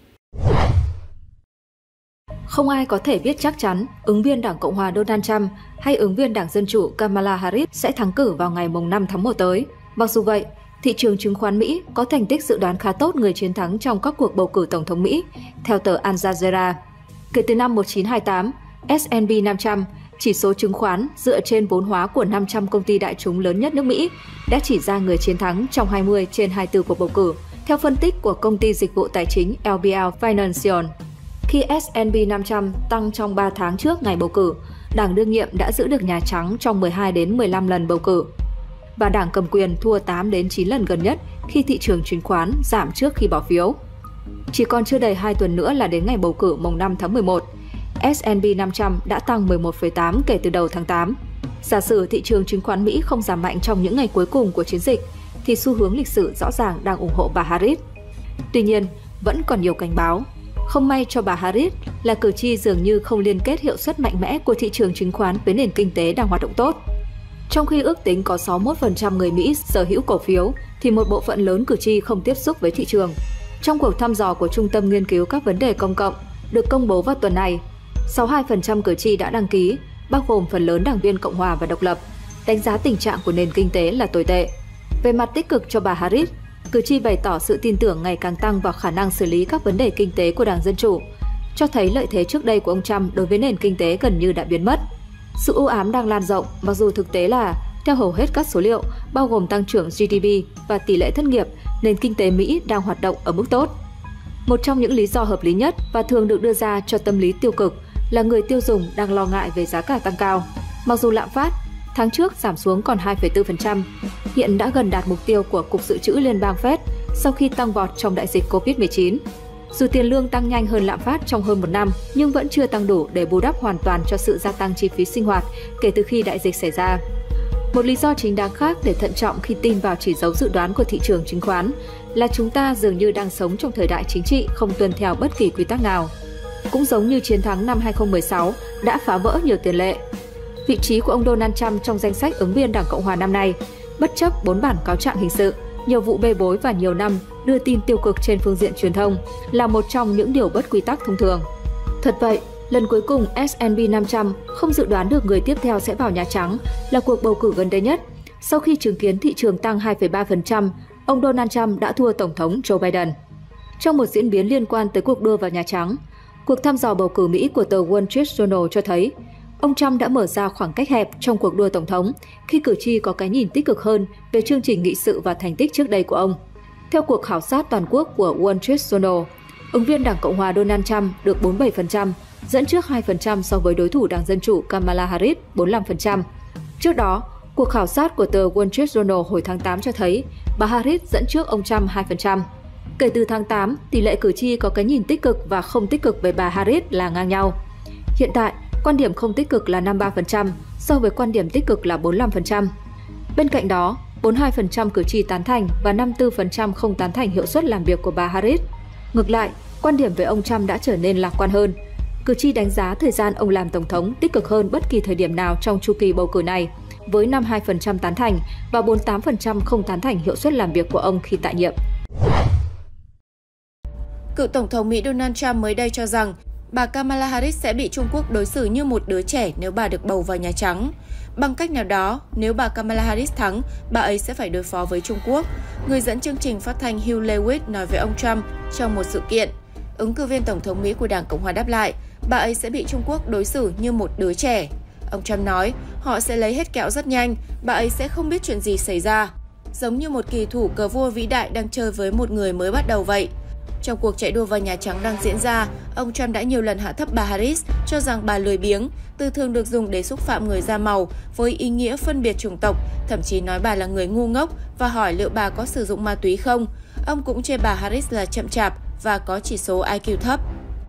Không ai có thể biết chắc chắn ứng viên Đảng Cộng hòa Donald Trump hay ứng viên Đảng Dân Chủ Kamala Harris sẽ thắng cử vào ngày năm tháng một tới. Mặc dù vậy, thị trường chứng khoán Mỹ có thành tích dự đoán khá tốt người chiến thắng trong các cuộc bầu cử Tổng thống Mỹ, theo tờ Al Jazeera. Kể từ năm một nghìn chín trăm hai mươi tám, S and P năm trăm, chỉ số chứng khoán dựa trên vốn hóa của năm trăm công ty đại chúng lớn nhất nước Mỹ, đã chỉ ra người chiến thắng trong hai mươi trên hai mươi tư cuộc bầu cử, theo phân tích của công ty dịch vụ tài chính L B L Financial. Khi S and P năm trăm tăng trong ba tháng trước ngày bầu cử, Đảng đương nhiệm đã giữ được Nhà Trắng trong mười hai đến mười lăm lần bầu cử, và Đảng cầm quyền thua tám đến chín lần gần nhất khi thị trường chứng khoán giảm trước khi bỏ phiếu. Chỉ còn chưa đầy hai tuần nữa là đến ngày bầu cử mùng năm tháng mười một, S and P năm trăm đã tăng mười một phẩy tám kể từ đầu tháng tám. Giả sử thị trường chứng khoán Mỹ không giảm mạnh trong những ngày cuối cùng của chiến dịch, thì xu hướng lịch sử rõ ràng đang ủng hộ bà Harris. Tuy nhiên, vẫn còn nhiều cảnh báo. Không may cho bà Harris là cử tri dường như không liên kết hiệu suất mạnh mẽ của thị trường chứng khoán với nền kinh tế đang hoạt động tốt. Trong khi ước tính có sáu mươi mốt phần trăm người Mỹ sở hữu cổ phiếu, thì một bộ phận lớn cử tri không tiếp xúc với thị trường. Trong cuộc thăm dò của Trung tâm Nghiên cứu các vấn đề công cộng được công bố vào tuần này, sáu mươi hai phần trăm cử tri đã đăng ký, bao gồm phần lớn đảng viên Cộng hòa và độc lập, đánh giá tình trạng của nền kinh tế là tồi tệ. Về mặt tích cực cho bà Harris, cử tri bày tỏ sự tin tưởng ngày càng tăng vào khả năng xử lý các vấn đề kinh tế của Đảng Dân Chủ, cho thấy lợi thế trước đây của ông Trump đối với nền kinh tế gần như đã biến mất. Sự u ám đang lan rộng, mặc dù thực tế là, theo hầu hết các số liệu, bao gồm tăng trưởng G D P và tỷ lệ thất nghiệp, nền kinh tế Mỹ đang hoạt động ở mức tốt. Một trong những lý do hợp lý nhất và thường được đưa ra cho tâm lý tiêu cực là người tiêu dùng đang lo ngại về giá cả tăng cao. Mặc dù lạm phát tháng trước giảm xuống còn hai phẩy bốn phần trăm, hiện đã gần đạt mục tiêu của Cục Dự trữ Liên bang Fed sau khi tăng vọt trong đại dịch Covid mười chín. Dù tiền lương tăng nhanh hơn lạm phát trong hơn một năm, nhưng vẫn chưa tăng đủ để bù đắp hoàn toàn cho sự gia tăng chi phí sinh hoạt kể từ khi đại dịch xảy ra. Một lý do chính đáng khác để thận trọng khi tin vào chỉ dấu dự đoán của thị trường chứng khoán là chúng ta dường như đang sống trong thời đại chính trị không tuân theo bất kỳ quy tắc nào. Cũng giống như chiến thắng năm hai không một sáu đã phá vỡ nhiều tiền lệ. Vị trí của ông Donald Trump trong danh sách ứng viên Đảng Cộng hòa năm nay, bất chấp bốn bản cáo trạng hình sự, nhiều vụ bê bối và nhiều năm đưa tin tiêu cực trên phương diện truyền thông, là một trong những điều bất quy tắc thông thường. Thật vậy, lần cuối cùng S and P năm trăm không dự đoán được người tiếp theo sẽ vào Nhà Trắng là cuộc bầu cử gần đây nhất. Sau khi chứng kiến thị trường tăng hai phẩy ba phần trăm, ông Donald Trump đã thua Tổng thống Joe Biden. Trong một diễn biến liên quan tới cuộc đua vào Nhà Trắng, cuộc thăm dò bầu cử Mỹ của tờ Wall Street Journal cho thấy ông Trump đã mở ra khoảng cách hẹp trong cuộc đua tổng thống khi cử tri có cái nhìn tích cực hơn về chương trình nghị sự và thành tích trước đây của ông. Theo cuộc khảo sát toàn quốc của Wall Street Journal, ứng viên Đảng Cộng hòa Donald Trump được bốn mươi bảy phần trăm, dẫn trước hai phần trăm so với đối thủ Đảng Dân Chủ Kamala Harris bốn mươi lăm phần trăm. Trước đó, cuộc khảo sát của tờ Wall Street Journal hồi tháng tám cho thấy bà Harris dẫn trước ông Trump hai phần trăm. Kể từ tháng tám, tỷ lệ cử tri có cái nhìn tích cực và không tích cực về bà Harris là ngang nhau. Hiện tại, quan điểm không tích cực là năm mươi ba phần trăm, so với quan điểm tích cực là bốn mươi lăm phần trăm. Bên cạnh đó, bốn mươi hai phần trăm cử tri tán thành và năm mươi tư phần trăm không tán thành hiệu suất làm việc của bà Harris. Ngược lại, quan điểm về ông Trump đã trở nên lạc quan hơn. Cử tri đánh giá thời gian ông làm tổng thống tích cực hơn bất kỳ thời điểm nào trong chu kỳ bầu cử này, với năm mươi hai phần trăm tán thành và bốn mươi tám phần trăm không tán thành hiệu suất làm việc của ông khi tại nhiệm. Cựu Tổng thống Mỹ Donald Trump mới đây cho rằng bà Kamala Harris sẽ bị Trung Quốc đối xử như một đứa trẻ nếu bà được bầu vào Nhà Trắng. Bằng cách nào đó, nếu bà Kamala Harris thắng, bà ấy sẽ phải đối phó với Trung Quốc. Người dẫn chương trình phát thanh Hugh Lewis nói với ông Trump trong một sự kiện. Ứng cử viên Tổng thống Mỹ của Đảng Cộng hòa đáp lại, bà ấy sẽ bị Trung Quốc đối xử như một đứa trẻ. Ông Trump nói, họ sẽ lấy hết kẹo rất nhanh, bà ấy sẽ không biết chuyện gì xảy ra. Giống như một kỳ thủ cờ vua vĩ đại đang chơi với một người mới bắt đầu vậy. Trong cuộc chạy đua vào Nhà Trắng đang diễn ra, ông Trump đã nhiều lần hạ thấp bà Harris, cho rằng bà lười biếng, từ thường được dùng để xúc phạm người da màu với ý nghĩa phân biệt chủng tộc, thậm chí nói bà là người ngu ngốc và hỏi liệu bà có sử dụng ma túy không. Ông cũng chê bà Harris là chậm chạp và có chỉ số I Q thấp.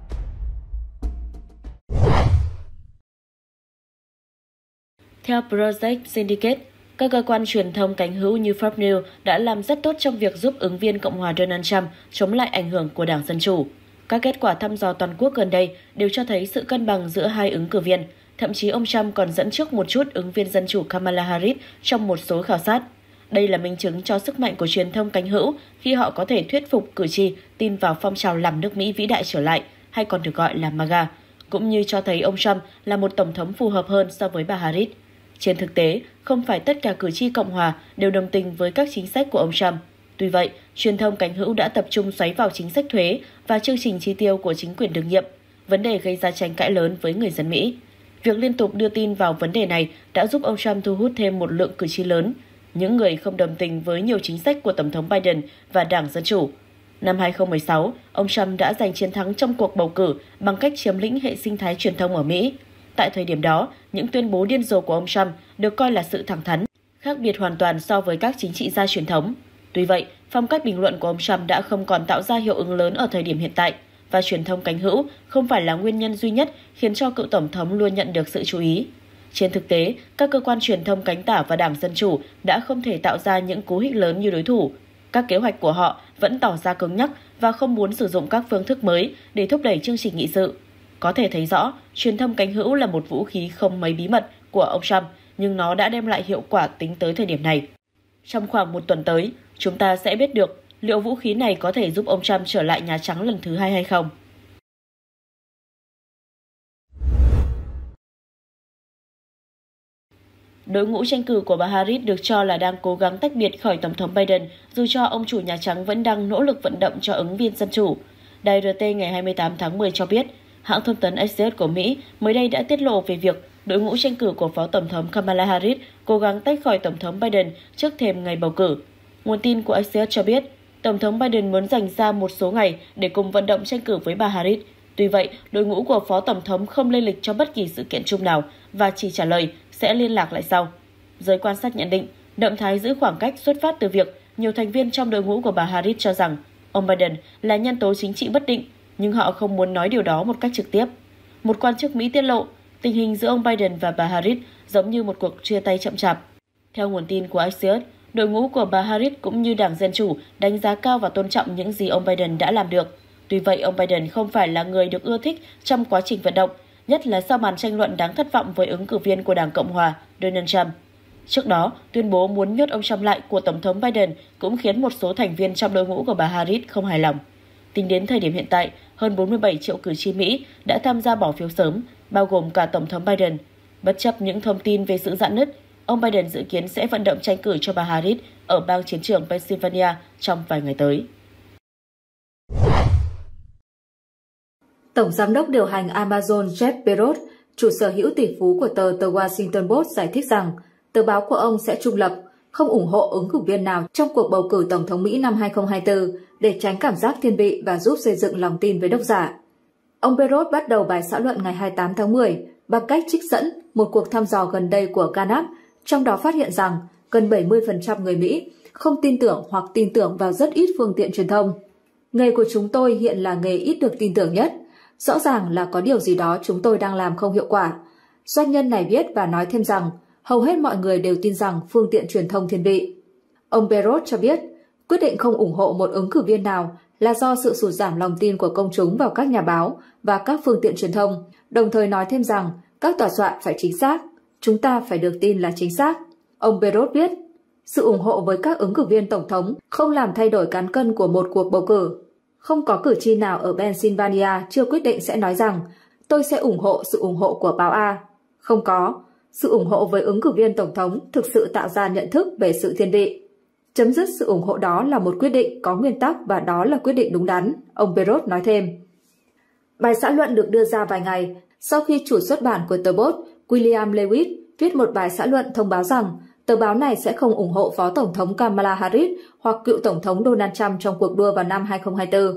Theo Project Syndicate, các cơ quan truyền thông cánh hữu như Fox News đã làm rất tốt trong việc giúp ứng viên Cộng hòa Donald Trump chống lại ảnh hưởng của Đảng Dân Chủ. Các kết quả thăm dò toàn quốc gần đây đều cho thấy sự cân bằng giữa hai ứng cử viên. Thậm chí ông Trump còn dẫn trước một chút ứng viên Dân Chủ Kamala Harris trong một số khảo sát. Đây là minh chứng cho sức mạnh của truyền thông cánh hữu khi họ có thể thuyết phục cử tri tin vào phong trào làm nước Mỹ vĩ đại trở lại, hay còn được gọi là MAGA, cũng như cho thấy ông Trump là một tổng thống phù hợp hơn so với bà Harris. Trên thực tế, không phải tất cả cử tri Cộng hòa đều đồng tình với các chính sách của ông Trump. Tuy vậy, truyền thông cánh hữu đã tập trung xoáy vào chính sách thuế và chương trình chi tiêu của chính quyền đương nhiệm, vấn đề gây ra tranh cãi lớn với người dân Mỹ. Việc liên tục đưa tin vào vấn đề này đã giúp ông Trump thu hút thêm một lượng cử tri lớn, những người không đồng tình với nhiều chính sách của Tổng thống Biden và Đảng Dân Chủ. Năm hai không một sáu, ông Trump đã giành chiến thắng trong cuộc bầu cử bằng cách chiếm lĩnh hệ sinh thái truyền thông ở Mỹ. Tại thời điểm đó, những tuyên bố điên rồ của ông Trump được coi là sự thẳng thắn, khác biệt hoàn toàn so với các chính trị gia truyền thống. Tuy vậy, phong cách bình luận của ông Trump đã không còn tạo ra hiệu ứng lớn ở thời điểm hiện tại, và truyền thông cánh hữu không phải là nguyên nhân duy nhất khiến cho cựu tổng thống luôn nhận được sự chú ý. Trên thực tế, các cơ quan truyền thông cánh tả và Đảng Dân Chủ đã không thể tạo ra những cú hích lớn như đối thủ. Các kế hoạch của họ vẫn tỏ ra cứng nhắc và không muốn sử dụng các phương thức mới để thúc đẩy chương trình nghị sự. Có thể thấy rõ, truyền thông cánh hữu là một vũ khí không mấy bí mật của ông Trump, nhưng nó đã đem lại hiệu quả tính tới thời điểm này. Trong khoảng một tuần tới, chúng ta sẽ biết được liệu vũ khí này có thể giúp ông Trump trở lại Nhà Trắng lần thứ hai hay không. Đội ngũ tranh cử của bà Harris được cho là đang cố gắng tách biệt khỏi Tổng thống Biden, dù cho ông chủ Nhà Trắng vẫn đang nỗ lực vận động cho ứng viên Dân Chủ. Đài rờ tê ngày hai mươi tám tháng mười cho biết, hãng thông tấn Axios của Mỹ mới đây đã tiết lộ về việc đội ngũ tranh cử của Phó Tổng thống Kamala Harris cố gắng tách khỏi Tổng thống Biden trước thềm ngày bầu cử. Nguồn tin của Axios cho biết, Tổng thống Biden muốn dành ra một số ngày để cùng vận động tranh cử với bà Harris. Tuy vậy, đội ngũ của Phó Tổng thống không lên lịch cho bất kỳ sự kiện chung nào và chỉ trả lời sẽ liên lạc lại sau. Giới quan sát nhận định, động thái giữ khoảng cách xuất phát từ việc nhiều thành viên trong đội ngũ của bà Harris cho rằng ông Biden là nhân tố chính trị bất định, nhưng họ không muốn nói điều đó một cách trực tiếp. Một quan chức Mỹ tiết lộ, tình hình giữa ông Biden và bà Harris giống như một cuộc chia tay chậm chạp. Theo nguồn tin của Axios, đội ngũ của bà Harris cũng như Đảng Dân Chủ đánh giá cao và tôn trọng những gì ông Biden đã làm được. Tuy vậy, ông Biden không phải là người được ưa thích trong quá trình vận động, nhất là sau màn tranh luận đáng thất vọng với ứng cử viên của Đảng Cộng hòa, Donald Trump. Trước đó, tuyên bố muốn nhốt ông Trump lại của Tổng thống Biden cũng khiến một số thành viên trong đội ngũ của bà Harris không hài lòng. Tính đến thời điểm hiện tại, hơn bốn mươi bảy triệu cử tri Mỹ đã tham gia bỏ phiếu sớm, bao gồm cả Tổng thống Biden. Bất chấp những thông tin về sự rạn nứt, ông Biden dự kiến sẽ vận động tranh cử cho bà Harris ở bang chiến trường Pennsylvania trong vài ngày tới. Tổng giám đốc điều hành Amazon Jeff Bezos, chủ sở hữu tỷ phú của tờ The Washington Post giải thích rằng tờ báo của ông sẽ trung lập, không ủng hộ ứng cử viên nào trong cuộc bầu cử Tổng thống Mỹ năm hai không hai tư để tránh cảm giác thiên vị và giúp xây dựng lòng tin với độc giả. Ông Bezos bắt đầu bài xã luận ngày hai mươi tám tháng mười bằng cách trích dẫn một cuộc thăm dò gần đây của Gallup, trong đó phát hiện rằng gần bảy mươi phần trăm người Mỹ không tin tưởng hoặc tin tưởng vào rất ít phương tiện truyền thông. Nghề của chúng tôi hiện là nghề ít được tin tưởng nhất. Rõ ràng là có điều gì đó chúng tôi đang làm không hiệu quả. Doanh nhân này viết và nói thêm rằng hầu hết mọi người đều tin rằng phương tiện truyền thông thiên vị. Ông Bezos cho biết quyết định không ủng hộ một ứng cử viên nào là do sự sụt giảm lòng tin của công chúng vào các nhà báo và các phương tiện truyền thông, đồng thời nói thêm rằng các tòa soạn phải chính xác, chúng ta phải được tin là chính xác. Ông Perot viết, sự ủng hộ với các ứng cử viên tổng thống không làm thay đổi cán cân của một cuộc bầu cử. Không có cử tri nào ở Pennsylvania chưa quyết định sẽ nói rằng tôi sẽ ủng hộ sự ủng hộ của báo A. Không có. Sự ủng hộ với ứng cử viên tổng thống thực sự tạo ra nhận thức về sự thiên vị. Chấm dứt sự ủng hộ đó là một quyết định có nguyên tắc và đó là quyết định đúng đắn, ông Perot nói thêm. Bài xã luận được đưa ra vài ngày sau khi chủ xuất bản của tờ Post, William Lewis, viết một bài xã luận thông báo rằng tờ báo này sẽ không ủng hộ Phó Tổng thống Kamala Harris hoặc cựu Tổng thống Donald Trump trong cuộc đua vào năm hai không hai tư.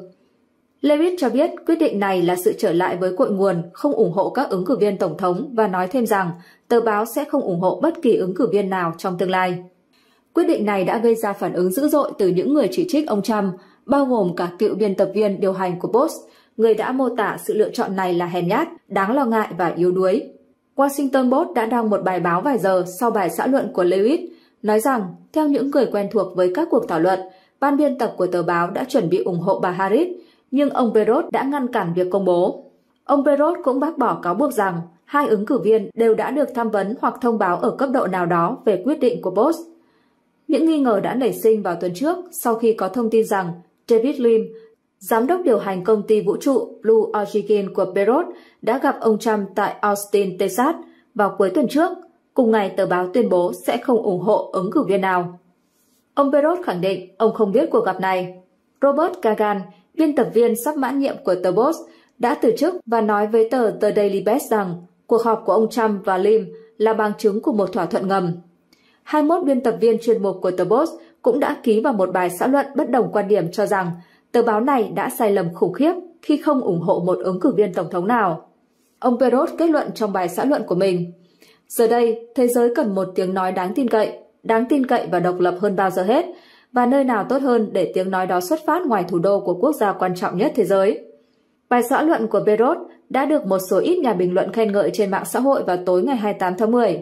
Lewis cho biết quyết định này là sự trở lại với cội nguồn không ủng hộ các ứng cử viên Tổng thống và nói thêm rằng tờ báo sẽ không ủng hộ bất kỳ ứng cử viên nào trong tương lai. Quyết định này đã gây ra phản ứng dữ dội từ những người chỉ trích ông Trump, bao gồm cả cựu biên tập viên điều hành của Post, người đã mô tả sự lựa chọn này là hèn nhát, đáng lo ngại và yếu đuối. Washington Post đã đăng một bài báo vài giờ sau bài xã luận của Lewis, nói rằng, theo những người quen thuộc với các cuộc thảo luận, ban biên tập của tờ báo đã chuẩn bị ủng hộ bà Harris, nhưng ông Perot đã ngăn cản việc công bố. Ông Perot cũng bác bỏ cáo buộc rằng hai ứng cử viên đều đã được tham vấn hoặc thông báo ở cấp độ nào đó về quyết định của Post. Những nghi ngờ đã nảy sinh vào tuần trước sau khi có thông tin rằng David Lim, giám đốc điều hành công ty vũ trụ Blue Origin của Perot, đã gặp ông Trump tại Austin, Texas vào cuối tuần trước. Cùng ngày, tờ báo tuyên bố sẽ không ủng hộ ứng cử viên nào. Ông Perot khẳng định ông không biết cuộc gặp này. Robert Kagan, biên tập viên sắp mãn nhiệm của tờ Post, đã từ chức và nói với tờ The Daily Beast rằng cuộc họp của ông Trump và Lim là bằng chứng của một thỏa thuận ngầm. hai mươi mốt biên tập viên chuyên mục của tờ Post cũng đã ký vào một bài xã luận bất đồng quan điểm cho rằng tờ báo này đã sai lầm khủng khiếp khi không ủng hộ một ứng cử viên tổng thống nào. Ông Perot kết luận trong bài xã luận của mình, giờ đây, thế giới cần một tiếng nói đáng tin cậy, đáng tin cậy và độc lập hơn bao giờ hết, và nơi nào tốt hơn để tiếng nói đó xuất phát ngoài thủ đô của quốc gia quan trọng nhất thế giới. Bài xã luận của Perot đã được một số ít nhà bình luận khen ngợi trên mạng xã hội vào tối ngày hai mươi tám tháng mười.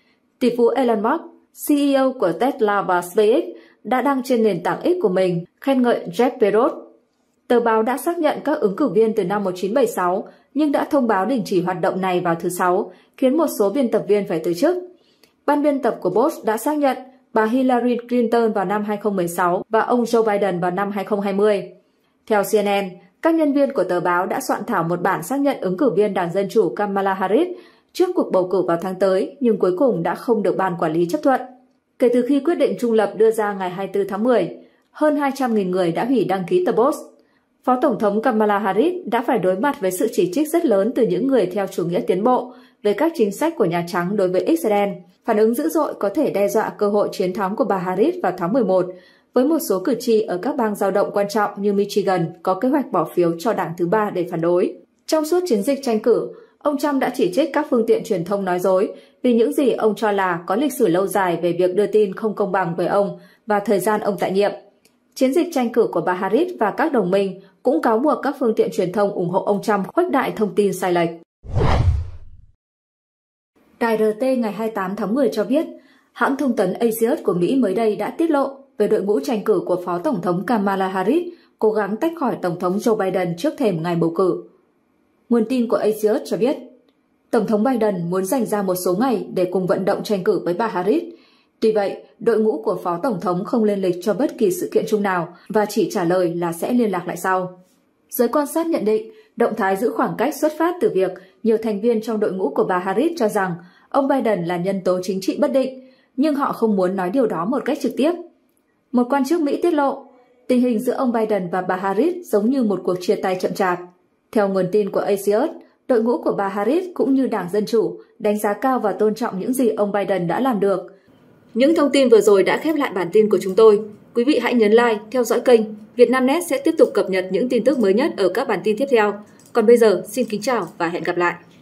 Tỷ phú Elon Musk, xê e ô của Tesla và SpaceX, đã đăng trên nền tảng X của mình khen ngợi Jeff Perot. Tờ báo đã xác nhận các ứng cử viên từ năm một nghìn chín trăm bảy mươi sáu nhưng đã thông báo đình chỉ hoạt động này vào thứ Sáu, khiến một số biên tập viên phải từ chức. Ban biên tập của Post đã xác nhận bà Hillary Clinton vào năm hai không một sáu và ông Joe Biden vào năm hai không hai không. Theo xê en en, các nhân viên của tờ báo đã soạn thảo một bản xác nhận ứng cử viên Đảng Dân Chủ Kamala Harris trước cuộc bầu cử vào tháng tới, nhưng cuối cùng đã không được ban quản lý chấp thuận. Kể từ khi quyết định trung lập đưa ra ngày hai mươi tư tháng mười, hơn hai trăm nghìn người đã hủy đăng ký tờ Post. Phó Tổng thống Kamala Harris đã phải đối mặt với sự chỉ trích rất lớn từ những người theo chủ nghĩa tiến bộ về các chính sách của Nhà Trắng đối với Israel. Phản ứng dữ dội có thể đe dọa cơ hội chiến thắng của bà Harris vào tháng mười một, với một số cử tri ở các bang dao động quan trọng như Michigan có kế hoạch bỏ phiếu cho đảng thứ ba để phản đối. Trong suốt chiến dịch tranh cử, ông Trump đã chỉ trích các phương tiện truyền thông nói dối vì những gì ông cho là có lịch sử lâu dài về việc đưa tin không công bằng về ông và thời gian ông tại nhiệm. Chiến dịch tranh cử của bà Harris và các đồng minh cũng cáo buộc các phương tiện truyền thông ủng hộ ông Trump khuếch đại thông tin sai lệch. Đài rờ tê ngày hai mươi tám tháng mười cho biết, hãng thông tấn Axios của Mỹ mới đây đã tiết lộ về đội ngũ tranh cử của Phó Tổng thống Kamala Harris cố gắng tách khỏi Tổng thống Joe Biden trước thềm ngày bầu cử. Nguồn tin của Axios cho biết, Tổng thống Biden muốn dành ra một số ngày để cùng vận động tranh cử với bà Harris. Tuy vậy, đội ngũ của Phó Tổng thống không lên lịch cho bất kỳ sự kiện chung nào và chỉ trả lời là sẽ liên lạc lại sau. Giới quan sát nhận định, động thái giữ khoảng cách xuất phát từ việc nhiều thành viên trong đội ngũ của bà Harris cho rằng ông Biden là nhân tố chính trị bất định, nhưng họ không muốn nói điều đó một cách trực tiếp. Một quan chức Mỹ tiết lộ, tình hình giữa ông Biden và bà Harris giống như một cuộc chia tay chậm chạp. Theo nguồn tin của Axios, đội ngũ của bà Harris cũng như Đảng Dân Chủ đánh giá cao và tôn trọng những gì ông Biden đã làm được. Những thông tin vừa rồi đã khép lại bản tin của chúng tôi. Quý vị hãy nhấn like, theo dõi kênh. Vietnamnet sẽ tiếp tục cập nhật những tin tức mới nhất ở các bản tin tiếp theo. Còn bây giờ, xin kính chào và hẹn gặp lại!